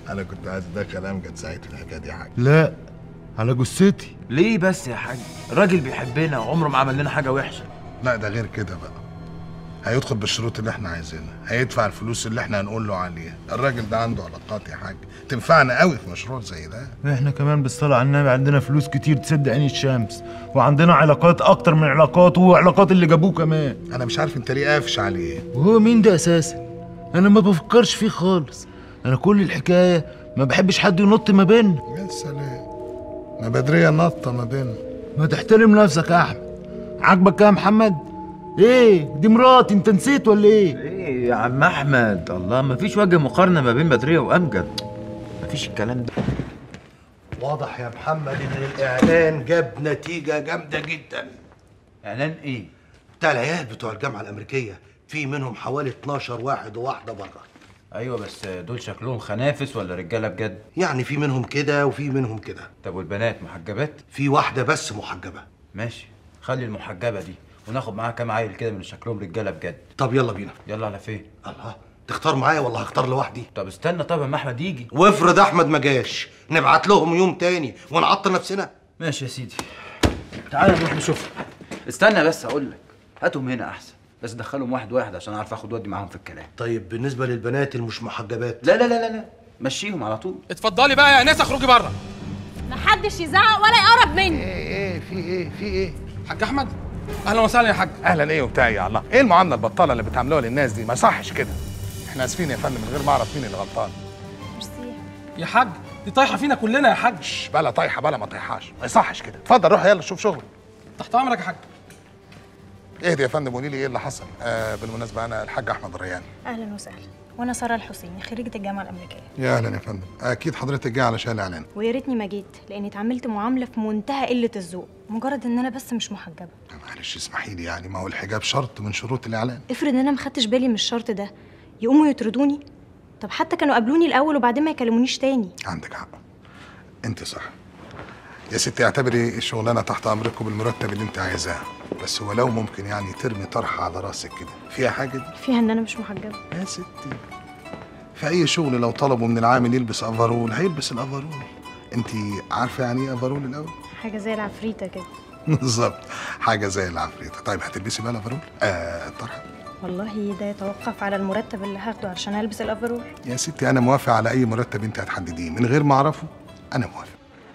انا كنت عايز ادخل امجد سعيد في الحكايه دي يا حاج. لا، على جثتي. ليه بس يا حاج؟ الراجل بيحبنا وعمره ما عمل لنا حاجه وحشه. لا ده غير كده بقى، هيدخل بالشروط اللي احنا عايزينها، هيدفع الفلوس اللي احنا هنقول له عليها. الراجل ده عنده علاقات يا حاج تنفعنا قوي في مشروع زي ده. احنا كمان بالصلاه على النبي عندنا فلوس كتير تصدق عين الشمس، وعندنا علاقات اكتر من علاقاته وعلاقات اللي جابوه كمان. انا مش عارف انت ليه قافش عليه. وهو مين ده اساسا؟ انا ما بفكرش فيه خالص. انا كل الحكايه ما بحبش حد ينط ما بيننا. يا سلام، ما بدريه نطه ما بيننا. ما تحترم نفسك يا احمد. عاجبك يا محمد؟ ايه دي مراتي، انت نسيت ولا ايه؟ ايه يا عم احمد، الله ما فيش وجه مقارنه ما بين بدريه وامجد، ما فيش الكلام ده. واضح يا محمد ان الاعلان جاب نتيجه جامده جدا. اعلان ايه؟ بتاع العيال بتوع الجامعه الامريكيه، في منهم حوالي 12 واحد وواحده بره. ايوه بس دول شكلهم خنافس ولا رجاله بجد؟ يعني في منهم كده وفي منهم كده. طب والبنات محجبات؟ في واحده بس محجبه. ماشي، خلي المحجبه دي وناخد معاها كام عيل كده من شكلهم رجاله بجد. طب يلا بينا. يلا على فين؟ الله، تختار معايا ولا هختار لوحدي؟ طب استنى، طب اما احمد يجي. وافرض احمد ما جاش، نبعت لهم يوم تاني ونعطل نفسنا. ماشي يا سيدي، تعالى نروح نشوف. استنى بس اقول لك، هاتهم هنا احسن، بس دخلهم واحد واحد عشان اعرف اخد ودي معاهم في الكلام. طيب بالنسبه للبنات المش محجبات؟ لا لا لا لا، مشيهم على طول. اتفضلي بقى يا انسه، اخرجي بره. محدش يزعق ولا يقرب مني. ايه في ايه؟ حاج احمد، اهلا وسهلا يا حاج. اهلا ايه وبتاع يا الله، ايه المعامله البطاله اللي بتعملوها للناس دي؟ ما يصحش كده. احنا اسفين يا فندم من غير ما اعرف مين اللي غلطان. يا حاج دي طايحه فينا كلنا يا حاج. بلا طايحه بلا ما طايحاش، ما يصحش كده. اتفضل روح يلا شوف شغلك. تحت امرك يا حاج. اهدي يا فندم قولي لي ايه اللي حصل. بالمناسبه انا الحاج احمد الريان. اهلا وسهلا، وانا ساره الحسيني خريجه الجامعه الامريكيه. يا اهلا يا فندم، اكيد حضرتك جاي علشان الاعلان. ويا ريتني ما جيت لاني اتعاملت معامله في منتهى قله الذوق، مجرد ان انا بس مش محجبه. معلش اسمحي لي، يعني ما هو الحجاب شرط من شروط الاعلان. افرض ان انا ما خدتش بالي من الشرط ده، يقوموا يطردوني. طب حتى كانوا قابلوني الاول وبعدين ما يكلمونيش تاني. عندك حق، انت صح يا ستي. اعتبري الشغلانه تحت امركم بالمرتب اللي انت عايزاه، بس ولو ممكن يعني ترمي طرحه على راسك كده. فيها حاجه دي؟ فيها ان انا مش محجبه يا ستي. في اي شغل لو طلبوا من العامل يلبس افرول هيلبس الافرول. انت عارفه يعني ايه افرول الاول؟ حاجه زي العفريته كده. بالظبط، حاجه زي العفريته. طيب هتلبسي بقى الافرول؟ الطرحه. والله ده يتوقف على المرتب اللي هاخده علشان البس الافرول. يا ستي انا موافق على اي مرتب انت هتحدديه من غير ما اعرفه، انا موافق.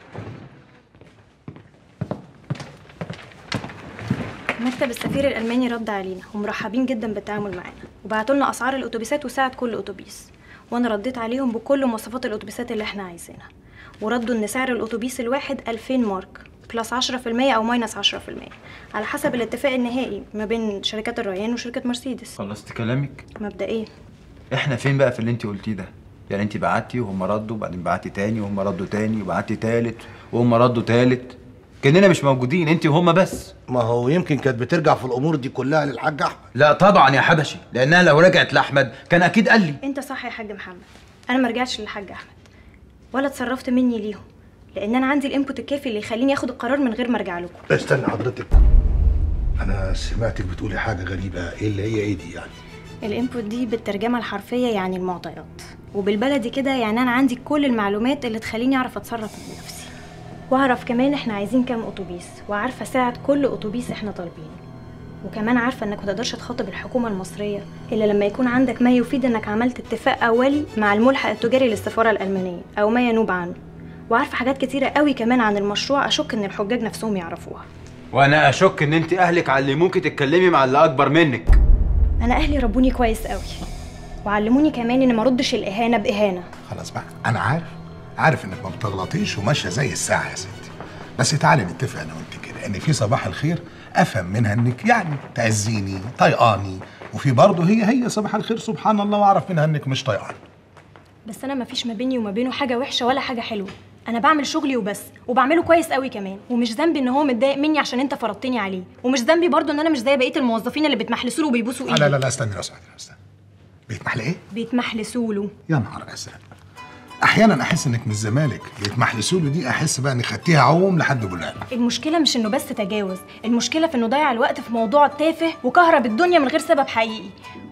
مكتب السفير الالماني رد علينا ومرحبين جدا بالتعامل معانا، وبعتوا لنا اسعار الاتوبيسات وسعه كل اتوبيس، وانا رديت عليهم بكل مواصفات الاتوبيسات اللي احنا عايزينها، وردوا ان سعر الاتوبيس الواحد 2000 مارك بلس 10% او ماينس 10% على حسب الاتفاق النهائي ما بين شركات الريان وشركه مرسيدس. خلصت كلامك؟ مبدئيا. احنا فين بقى في اللي انت قلتيه ده؟ يعني انت بعتي وهم ردوا، وبعدين بعتي تاني وهم ردوا تاني، وبعتي تالت وهم ردوا تالت، كاننا مش موجودين انت وهم بس. ما هو يمكن كانت بترجع في الامور دي كلها للحاج احمد. لا طبعا يا حبشي، لانها لو رجعت لاحمد كان اكيد قال لي. انت صح يا حاج محمد، انا ما رجعتش للحاج احمد ولا اتصرفت مني ليهم، لان انا عندي الانبوت الكافي اللي يخليني اخد القرار من غير ما ارجع لكم. استنى حضرتك، انا سمعتك بتقولي حاجه غريبه. ايه اللي هي ايه دي يعني؟ الانبوت دي بالترجمه الحرفيه يعني المعطيات، وبالبلدي كده يعني انا عندي كل المعلومات اللي تخليني اعرف اتصرف بنفسي، واعرف كمان احنا عايزين كام اتوبيس، وعارفه سعه كل اتوبيس احنا طالبينه، وكمان عارفه انك ما تقدرش تخاطب الحكومه المصريه الا لما يكون عندك ما يفيد انك عملت اتفاق اولي مع الملحق التجاري للسفاره الالمانيه او ما ينوب عنه، وعارفه حاجات كتيره قوي كمان عن المشروع اشك ان الحجاج نفسهم يعرفوها. وانا اشك ان انت اهلك علموكي تتكلمي مع اللي اكبر منك. انا اهلي ربوني كويس قوي وعلموني كمان ان ما ردش الاهانه باهانه. خلاص بقى، انا عارف انك ما بتغلطيش وماشيه زي الساعه يا ستي، بس تعالي نتفق انا وانت كده ان في صباح الخير افهم منها انك يعني تعزيني طيقاني، وفي برضه هي صباح الخير سبحان الله واعرف منها انك مش طيقاني. بس انا ما فيش ما بيني وما بينه حاجه وحشه ولا حاجه حلوه، انا بعمل شغلي وبس، وبعمله كويس قوي كمان، ومش ذنبي ان هو متضايق مني عشان انت فرضتني عليه، ومش ذنبي برضه ان انا مش زي بقيه الموظفين اللي بيتمحلسوا له وبيبوسوا ايده. لا استني لو سمحتي، بيتمحل ايه؟ بيتمحلسوا له. يا نهار ازرق، احيانا احس انك من الزمالك. بيتمحلسوا له دي احس بقى انك خدتيها عوم لحد بلان. المشكله مش انه بس تجاوز، المشكله في انه ضيع الوقت في موضوع تافه وكهرب الدنيا من غير سبب حقيقي،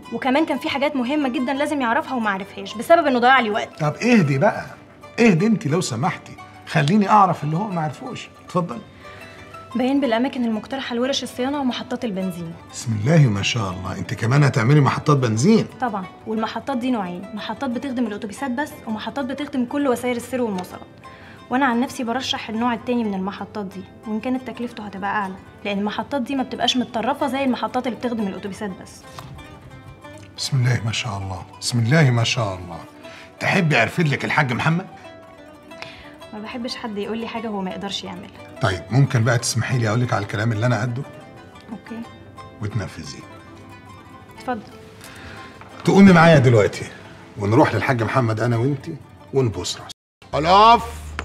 وكمان كان في حاجات مهمه جدا لازم يعرفها وما عرفهاش بسبب انه ضيع لي وقت. طب اهدي بقى، اهدي انت لو سمحتي، خليني اعرف اللي هو ما عرفوش. اتفضل. باين بالاماكن المقترحه لورش الصيانه ومحطات البنزين. بسم الله ما شاء الله، انت كمان هتعملي محطات بنزين؟ طبعا، والمحطات دي نوعين، محطات بتخدم الاتوبيسات بس ومحطات بتخدم كل وسائل السير والمواصلات. وانا عن نفسي برشح النوع التاني من المحطات دي، وان كانت تكلفته هتبقى اعلى، لان المحطات دي ما بتبقاش متطرفه زي المحطات اللي بتخدم الاتوبيسات بس. بسم الله ما شاء الله، بسم الله ما شاء الله. تحبي ارفد لك الحاج محمد؟ ما بحبش حد يقول لي حاجه هو ما يقدرش يعملها. طيب ممكن بقى تسمحي لي اقول لك على الكلام اللي انا قده اوكي. وتنفذيه. اتفضل. تقومي معايا دلوقتي ونروح للحاج محمد انا وانتي ونبوس راسه. خلاص.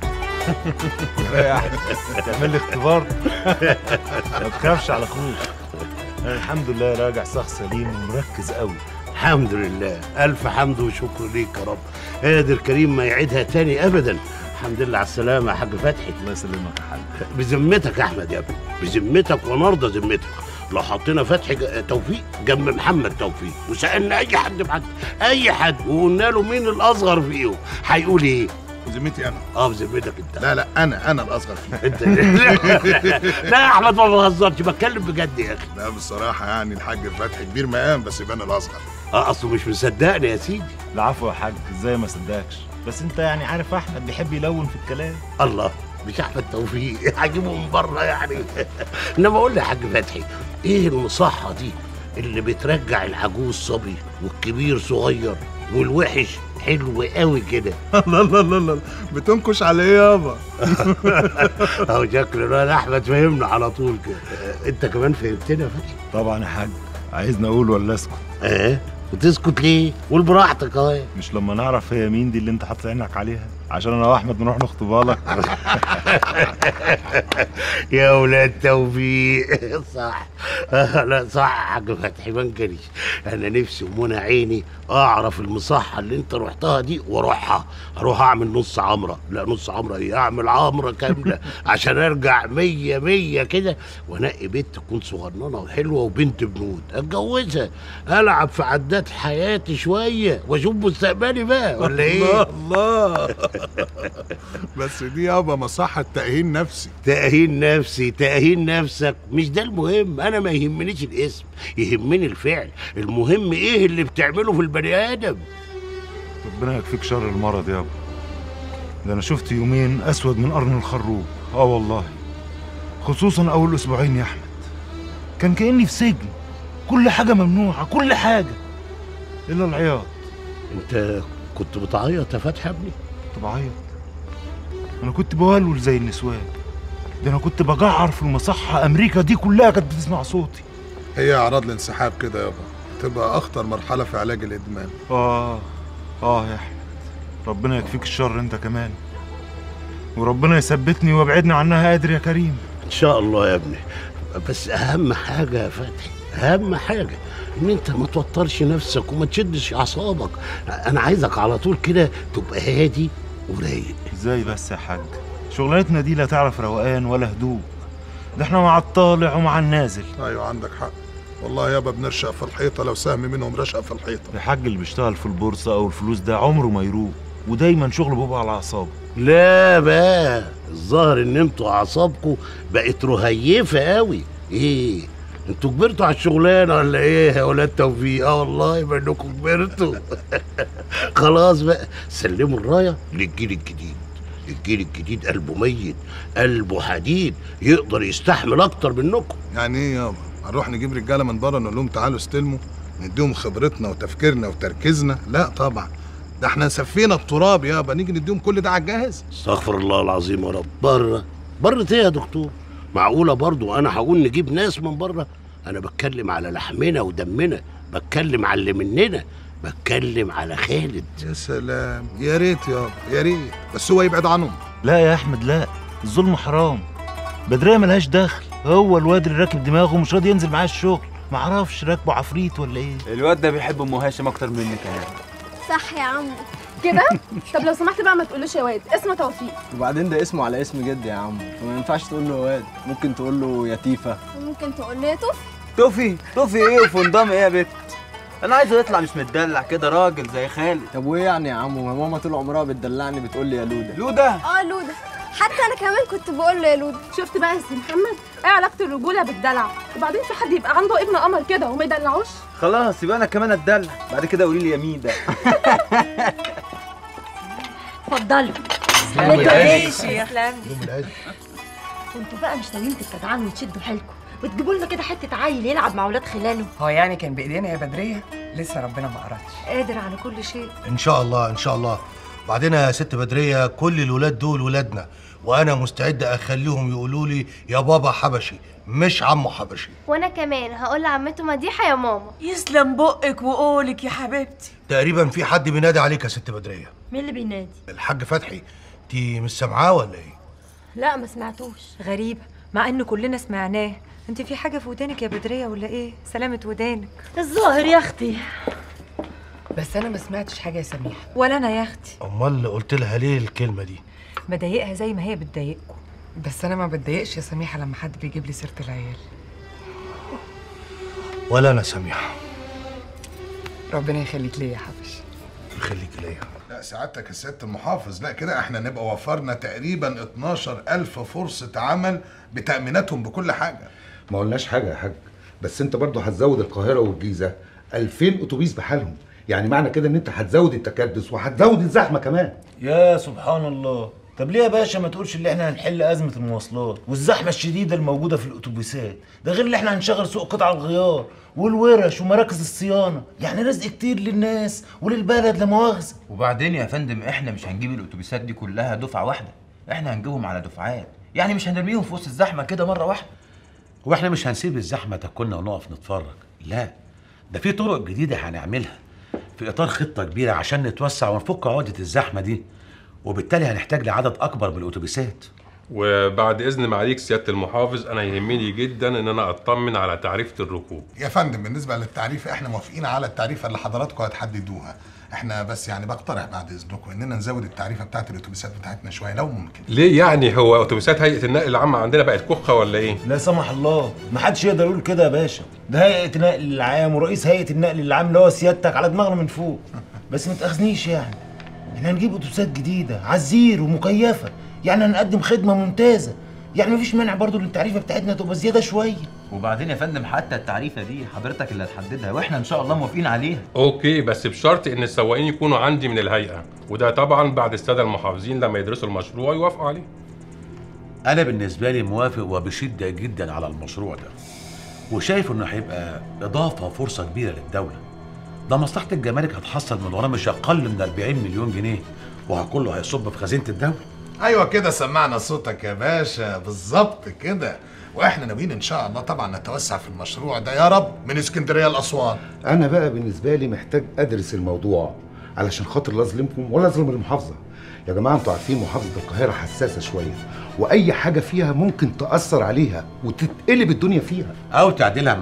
يا احمد تعمل لي اختبار؟ ما تخافش على اخوك، انا الحمد لله راجع صح سليم ومركز قوي. الحمد لله، الف حمد وشكر ليك يا رب. قادر كريم ما يعيدها تاني ابدا. الحمد لله على السلامه يا حاج فتحي. الله يسلمك يا حاج. بذمتك يا احمد يا ابني، بذمتك ونرضى ذمتك، لو حطينا فتحي توفيق جنب محمد توفيق وسالنا اي حد بعد اي حد وقلنا له مين الاصغر فيهم هيقول ايه؟ بذمتي انا. بذمتك انت. لا انا الاصغر فيه. انت لا يا احمد ما بهزرش، بتكلم بجد يا اخي. لا بصراحه يعني الحاج فتحي كبير مقام بس يبان الاصغر. اصله مش مصدقني يا سيدي. العفو يا حاج، ازاي ما صدقكش، بس انت يعني عارف احمد بيحب يلون في الكلام. الله، مش احمد توفيق هجيبه من بره يعني. انما قول لي يا حاج فتحي، ايه المصحه دي اللي بترجع العجوز صبي والكبير صغير والوحش حلو قوي كده؟ الله الله الله، بتنكش على ايه يابا؟ اهو شكل الواد احمد فهمنا على طول كده. انت كمان فهمتنا يا فتحي؟ طبعا يا حاج. عايزني اقول ولا اسكت؟ وتسكت ليه؟ قول براحتك اهو. مش لما نعرف هي مين دي اللي انت حاطط عينك عليها عشان انا واحمد نروح نخطبها لك. يا ولاد توفيق. صح. لا صح يا حاج فتحي، ما انكرش. انا نفسي ومنى عيني اعرف المصحه اللي انت رحتها دي واروحها، اروح اعمل نص عمره. لا نص عمره ايه، اعمل عمره كامله عشان ارجع 100 كده وانقي بنت تكون صغننه وحلوه وبنت بنود اتجوزها، العب في عدات حياتي شويه واشوف مستقبلي بقى، ولا ايه؟ الله بس دي يابا مصحة تأهيل نفسي. تأهيل نفسك مش ده المهم. انا ما يهمنيش الاسم، يهمني الفعل. المهم ايه اللي بتعمله في البني ادم. ربنا يكفيك شر المرض يابا، ده انا شفت يومين اسود من قرن الخروب. والله خصوصا اول اسبوعين يا احمد، كان كأني في سجن، كل حاجه ممنوعه، كل حاجه الا العياط. انت كنت بتعيط يا فتحي يا ابني؟ كنت بعيط، انا كنت بولول زي النسوان، ده انا كنت بجعر في المصحه، امريكا دي كلها كانت بتسمع صوتي. هي اعراض الانسحاب كده يابا، تبقى اخطر مرحله في علاج الادمان. يا احمد، ربنا يكفيك الشر انت كمان، وربنا يثبتني ويبعدني عنها قادر يا كريم. ان شاء الله يا ابني. بس اهم حاجه يا فتحي، اهم حاجه ان انت ما توترش نفسك وما تشدش اعصابك. انا عايزك على طول كده تبقى هادي ورايق. ازاي بس يا حاج؟ شغلانتنا دي لا تعرف روقان ولا هدوء، ده احنا مع الطالع ومع النازل. ايوه عندك حق والله يابا، بنرشق في الحيطه لو سهم منهم رشقه في الحيطه. الحاج اللي بيشتغل في البورصه او الفلوس ده عمره ما يروق، ودايما شغله بيبقى على اعصابه. لا بقى، الظاهر ان انتوا اعصابكم بقت رهيفه قوي. ايه انتوا كبرتوا على الشغلانه ولا ايه يا ولاد توفيق؟ والله يبقى انكم كبرتوا. خلاص بقى، سلموا الرايه للجيل الجديد. الجيل الجديد قلبه ميت، قلبه حديد، يقدر يستحمل اكتر منكم. يعني ايه يابا؟ هنروح نجيب رجاله من بره نقول لهم تعالوا استلموا، نديهم خبرتنا وتفكيرنا وتركيزنا؟ لا طبعا، ده احنا سفينا التراب يابا، نيجي نديهم كل ده على الجاهز؟ استغفر الله العظيم يا رب. بره ايه يا دكتور؟ معقوله برضو انا هقول نجيب ناس من بره؟ انا بتكلم على لحمنا ودمنا، بتكلم على اللي مننا، بتكلم على خالد. يا سلام، يا ريت يابا يا ريت، بس هو يبعد عنهم. لا يا احمد لا، الظلم حرام. بدرية ملهاش دخل، هو الواد اللي راكب دماغه مش راضي ينزل معاه الشغل، معرفش راكبه عفريت ولا ايه. الواد ده بيحب ام هاشم اكتر مني كمان. صح يا عمو كده. طب لو سمحت بقى ما تقولوش يا واد، اسمه توفيق. وبعدين ده اسمه على اسم جدي يا عمو، فما ينفعش تقول له واد، ممكن تقول له يا تيفا. ممكن تقول له يا توفي. توفي ايه وفندام ايه يا بت؟ انا عايزه يطلع مش متدلع كده، راجل زي خالد. طب وايه يعني يا عمو؟ ما ماما طول عمرها بتدلعني، بتقول لي يا لوده. لوده؟ لوده. حتى انا كمان كنت بقول له يا لوده. شفت بقى يا سي محمد ايه علاقه الرجوله بالدلع؟ وبعدين في حد يبقى عنده ابن قمر كده وما يدلعوش؟ خلاص يبقى انا كمان اتدلع، بعد كده قولي لي يا مين ده. اتفضلوا. كنتوا بقى مش ناويين تستدعموا وتشدوا حيلكم وتجيبوا لنا كده حته عيل يلعب مع ولاد خلاله؟ هو يعني كان بايدينا يا بدريه؟ لسه ربنا ما قررش. قادر على كل شيء. ان شاء الله ان شاء الله. بعدين يا ست بدريه كل الولاد دول ولادنا، وانا مستعد اخليهم يقولوا لي يا بابا حبشي مش عمو حبشي. وانا كمان هقول لعمته مديحه يا ماما. يسلم بقك وقولك يا حبيبتي. تقريبا في حد بينادي عليك يا ست بدريه. مين اللي بينادي؟ الحاج فتحي. انت مش سامعاه ولا ايه؟ لا ما سمعتوش. غريبة مع ان كلنا سمعناه. انت في حاجة في ودانك يا بدرية ولا ايه؟ سلامة ودانك. الظاهر يا اختي. بس انا ما سمعتش حاجه يا سميحه. ولا انا يا اختي. امال قلت لها ليه الكلمه دي؟ بضايقها زي ما هي بتضايقكم. بس انا ما بتضايقش يا سميحه لما حد بيجيب لي سيره العيال. ولا انا سميحه. ربنا يخليك ليا يا حبش. يخليك ليا. لا سعادتك يا سيادة المحافظ، لا كده احنا نبقى وفرنا تقريبا 12,000 فرصة عمل بتأميناتهم بكل حاجة. ما قلناش حاجة يا حاج، بس انت برضه هتزود القاهرة والجيزة 2000 اتوبيس بحالهم، يعني معنى كده ان انت هتزود التكدس وهتزود الزحمة كمان. يا سبحان الله. طب ليه يا باشا ما تقولش اللي احنا هنحل ازمه المواصلات والزحمه الشديده الموجوده في الاتوبيسات؟ ده غير اللي احنا هنشغل سوق قطع الغيار والورش ومراكز الصيانه، يعني رزق كتير للناس وللبلد لا مؤاخذه. وبعدين يا فندم احنا مش هنجيب الاتوبيسات دي كلها دفعه واحده، احنا هنجيبهم على دفعات، يعني مش هنرميهم في وسط الزحمه كده مره واحده. واحنا مش هنسيب الزحمة تاكلنا ونقف نتفرج، لا ده في طرق جديدة هنعملها في اطار خطة كبيرة عشان نتوسع ونفك عقدة الزحمة دي، وبالتالي هنحتاج لعدد اكبر من الاتوبيسات. وبعد اذن معاليك سياده المحافظ انا يهمني جدا ان انا اطمن على تعريفه الركوب. يا فندم بالنسبة للتعريف احنا موافقين على التعريفة اللي حضراتكم هتحددوها، احنا بس يعني بقترح بعد اذنكم اننا نزود التعريفة بتاعت الاتوبيسات بتاعتنا شوية لو ممكن. ليه يعني هو اتوبيسات هيئه النقل العام عندنا بقت كخه ولا ايه؟ لا سمح الله، ما حدش يقدر يقول كده يا باشا، ده هيئه النقل العام ورئيس هيئه النقل العام اللي هو سيادتك على دماغنا من فوق. بس ما تاخذنيش يعني، احنا هنجيب اتوبيسات جديده عزير ومكيفه، يعني هنقدم خدمه ممتازه، يعني مفيش مانع برضو ان التعريفه بتاعتنا تبقى زياده شويه. وبعدين يا فندم حتى التعريفه دي حضرتك اللي هتحددها واحنا ان شاء الله موافقين عليها. اوكي بس بشرط ان السواقين يكونوا عندي من الهيئه، وده طبعا بعد الساده المحافظين لما يدرسوا المشروع يوافقوا عليه. انا بالنسبة لي موافق وبشدة جدا على المشروع ده، وشايف انه هيبقى اضافة وفرصة كبيرة للدولة. ده مصلحة الجمارك هتحصل من وراه مش اقل من 40 مليون جنيه، وكله هيصب في خزينة الدولة. ايوه كده سمعنا صوتك يا باشا، بالظبط كده. واحنا ناويين ان شاء الله طبعا نتوسع في المشروع ده يا رب من اسكندريه لاسوان. انا بقى بالنسبه لي محتاج ادرس الموضوع علشان خاطر لا اظلمكم ولا اظلم المحافظه. يا جماعه انتوا عارفين محافظه القاهره حساسه شويه، واي حاجه فيها ممكن تاثر عليها وتتقلب الدنيا فيها او تعدلها.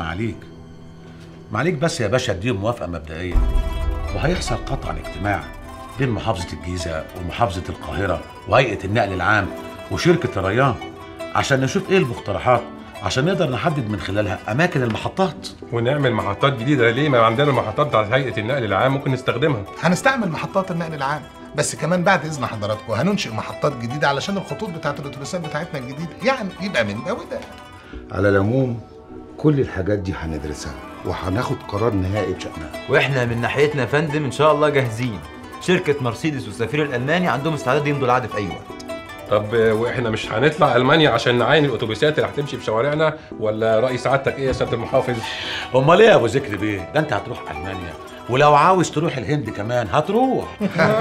معاليك بس يا باشا اديهم موافقه مبدئيه، وهيحصل قطعا اجتماع بين محافظه الجيزه ومحافظه القاهره وهيئه النقل العام وشركه الريان عشان نشوف ايه المقترحات عشان نقدر نحدد من خلالها اماكن المحطات. ونعمل محطات جديده، ليه ما عندنا المحطات بتاعت هيئه النقل العام ممكن نستخدمها. هنستعمل محطات النقل العام، بس كمان بعد اذن حضراتكم هننشئ محطات جديده علشان الخطوط بتاعت الاتوبيسات بتاعتنا الجديده، يعني يبقى من ده وده. على العموم كل الحاجات دي هندرسها وهناخد قرار نهائي بشأنها. واحنا من ناحيتنا يا فندم ان شاء الله جاهزين. شركه مرسيدس والسفير الالماني عندهم استعداد يمضوا العقد في اي وقت. طب واحنا مش هنطلع المانيا عشان نعاين الاتوبيسات اللي هتمشي في شوارعنا، ولا راي سعادتك ايه يا سياده المحافظ؟ امال ايه يا ابو ذكري بيه؟ ده انت هتروح المانيا، ولو عاوز تروح الهند كمان هتروح.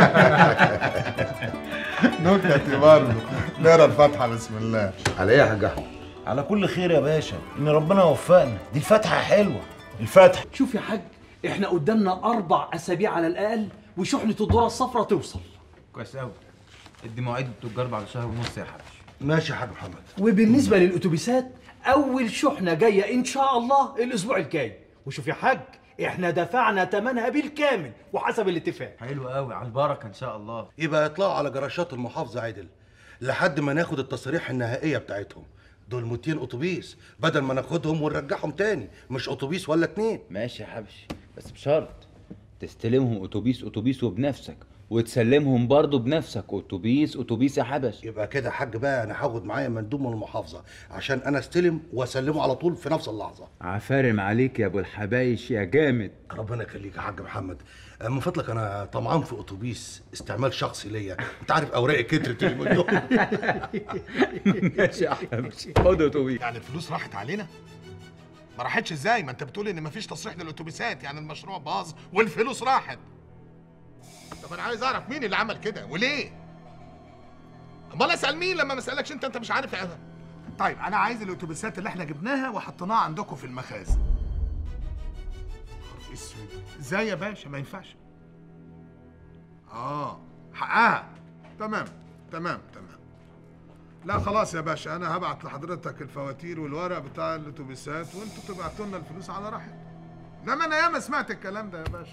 نكتة برضه. نقرا الفاتحه بسم الله. على ايه يا حاج احمد؟ على كل خير يا باشا، ان ربنا يوفقنا. دي الفاتحه حلوه الفاتحه. شوف يا حاج، احنا قدامنا 4 أسابيع على الاقل وشحنه الذره الصفراء توصل. كويس قوي. ادي مواعيد التجار بعد شهر ونص يا حبيبي. ماشي يا حاج محمد. وبالنسبه للاتوبيسات اول شحنه جايه ان شاء الله الاسبوع الجاي. وشوف يا حاج احنا دفعنا ثمنها بالكامل وحسب الاتفاق. حلو قوي، على البركه ان شاء الله. يبقى يطلعوا على جراشات المحافظه عدل لحد ما ناخد التصاريح النهائيه بتاعتهم. دول 200 اتوبيس بدل ما ناخدهم ونرجعهم تاني، مش اتوبيس ولا 2. ماشي يا حبيبي، بس بشرط تستلمهم اتوبيس اتوبيس وبنفسك، وتسلمهم برضه بنفسك اتوبيس اتوبيس يا حبش. يبقى كده يا حاج بقى انا هاخد معايا مندوب من المحافظه عشان انا استلم واسلمه على طول في نفس اللحظه. عفارم عليك يا ابو الحبايش يا جامد. ربنا يخليك يا حاج محمد. من فضلك انا طمعان في اتوبيس استعمال شخصي ليا، انت عارف اوراقي كترت اليومين دول. ماشي يا حبش، خد اتوبيس. يعني الفلوس راحت علينا؟ ما راحتش ازاي؟ ما انت بتقول ان مفيش تصريح للاتوبيسات، يعني المشروع باظ والفلوس راحت. طب انا عايز اعرف مين اللي عمل كده وليه؟ امال اسال مين لما ما اسالكش انت مش عارف انا. طيب انا عايز الاتوبيسات اللي احنا جبناها وحطيناها عندكم في المخازن. اسود ازاي يا باشا؟ ما ينفعش. حقها. تمام. لا خلاص يا باشا، انا هبعت لحضرتك الفواتير والورق بتاع الاتوبيسات وانتوا تبعتوا لنا الفلوس على راحتكم. انما انا ياما سمعت الكلام ده يا باشا.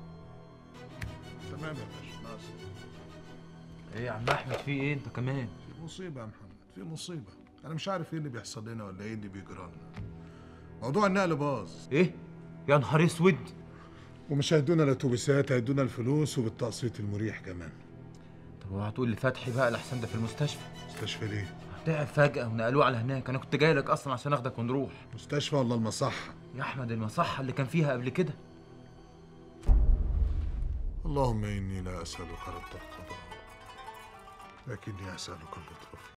تمام يا باشا. ايه يا عم احمد في ايه انت كمان؟ في مصيبه يا محمد، في مصيبه. انا مش عارف ايه اللي بيحصل لنا ولا ايه اللي بيجرى لنا. موضوع النقل باظ. ايه؟ يا نهار اسود. ومش هيدونا الاتوبيسات، هيدونا الفلوس وبالتقسيط المريح كمان. طب وهتقول لفتحي بقى الاحسن ده في المستشفى. مستشفى ليه؟ تعب فجأة ونقلوه على هناك، انا كنت جاي لك اصلا عشان اخدك ونروح. مستشفى ولا المصحة؟ يا احمد المصحة اللي كان فيها قبل كده. اللهم اني لا اسالك رد القضاء لكني اسالك اللطف.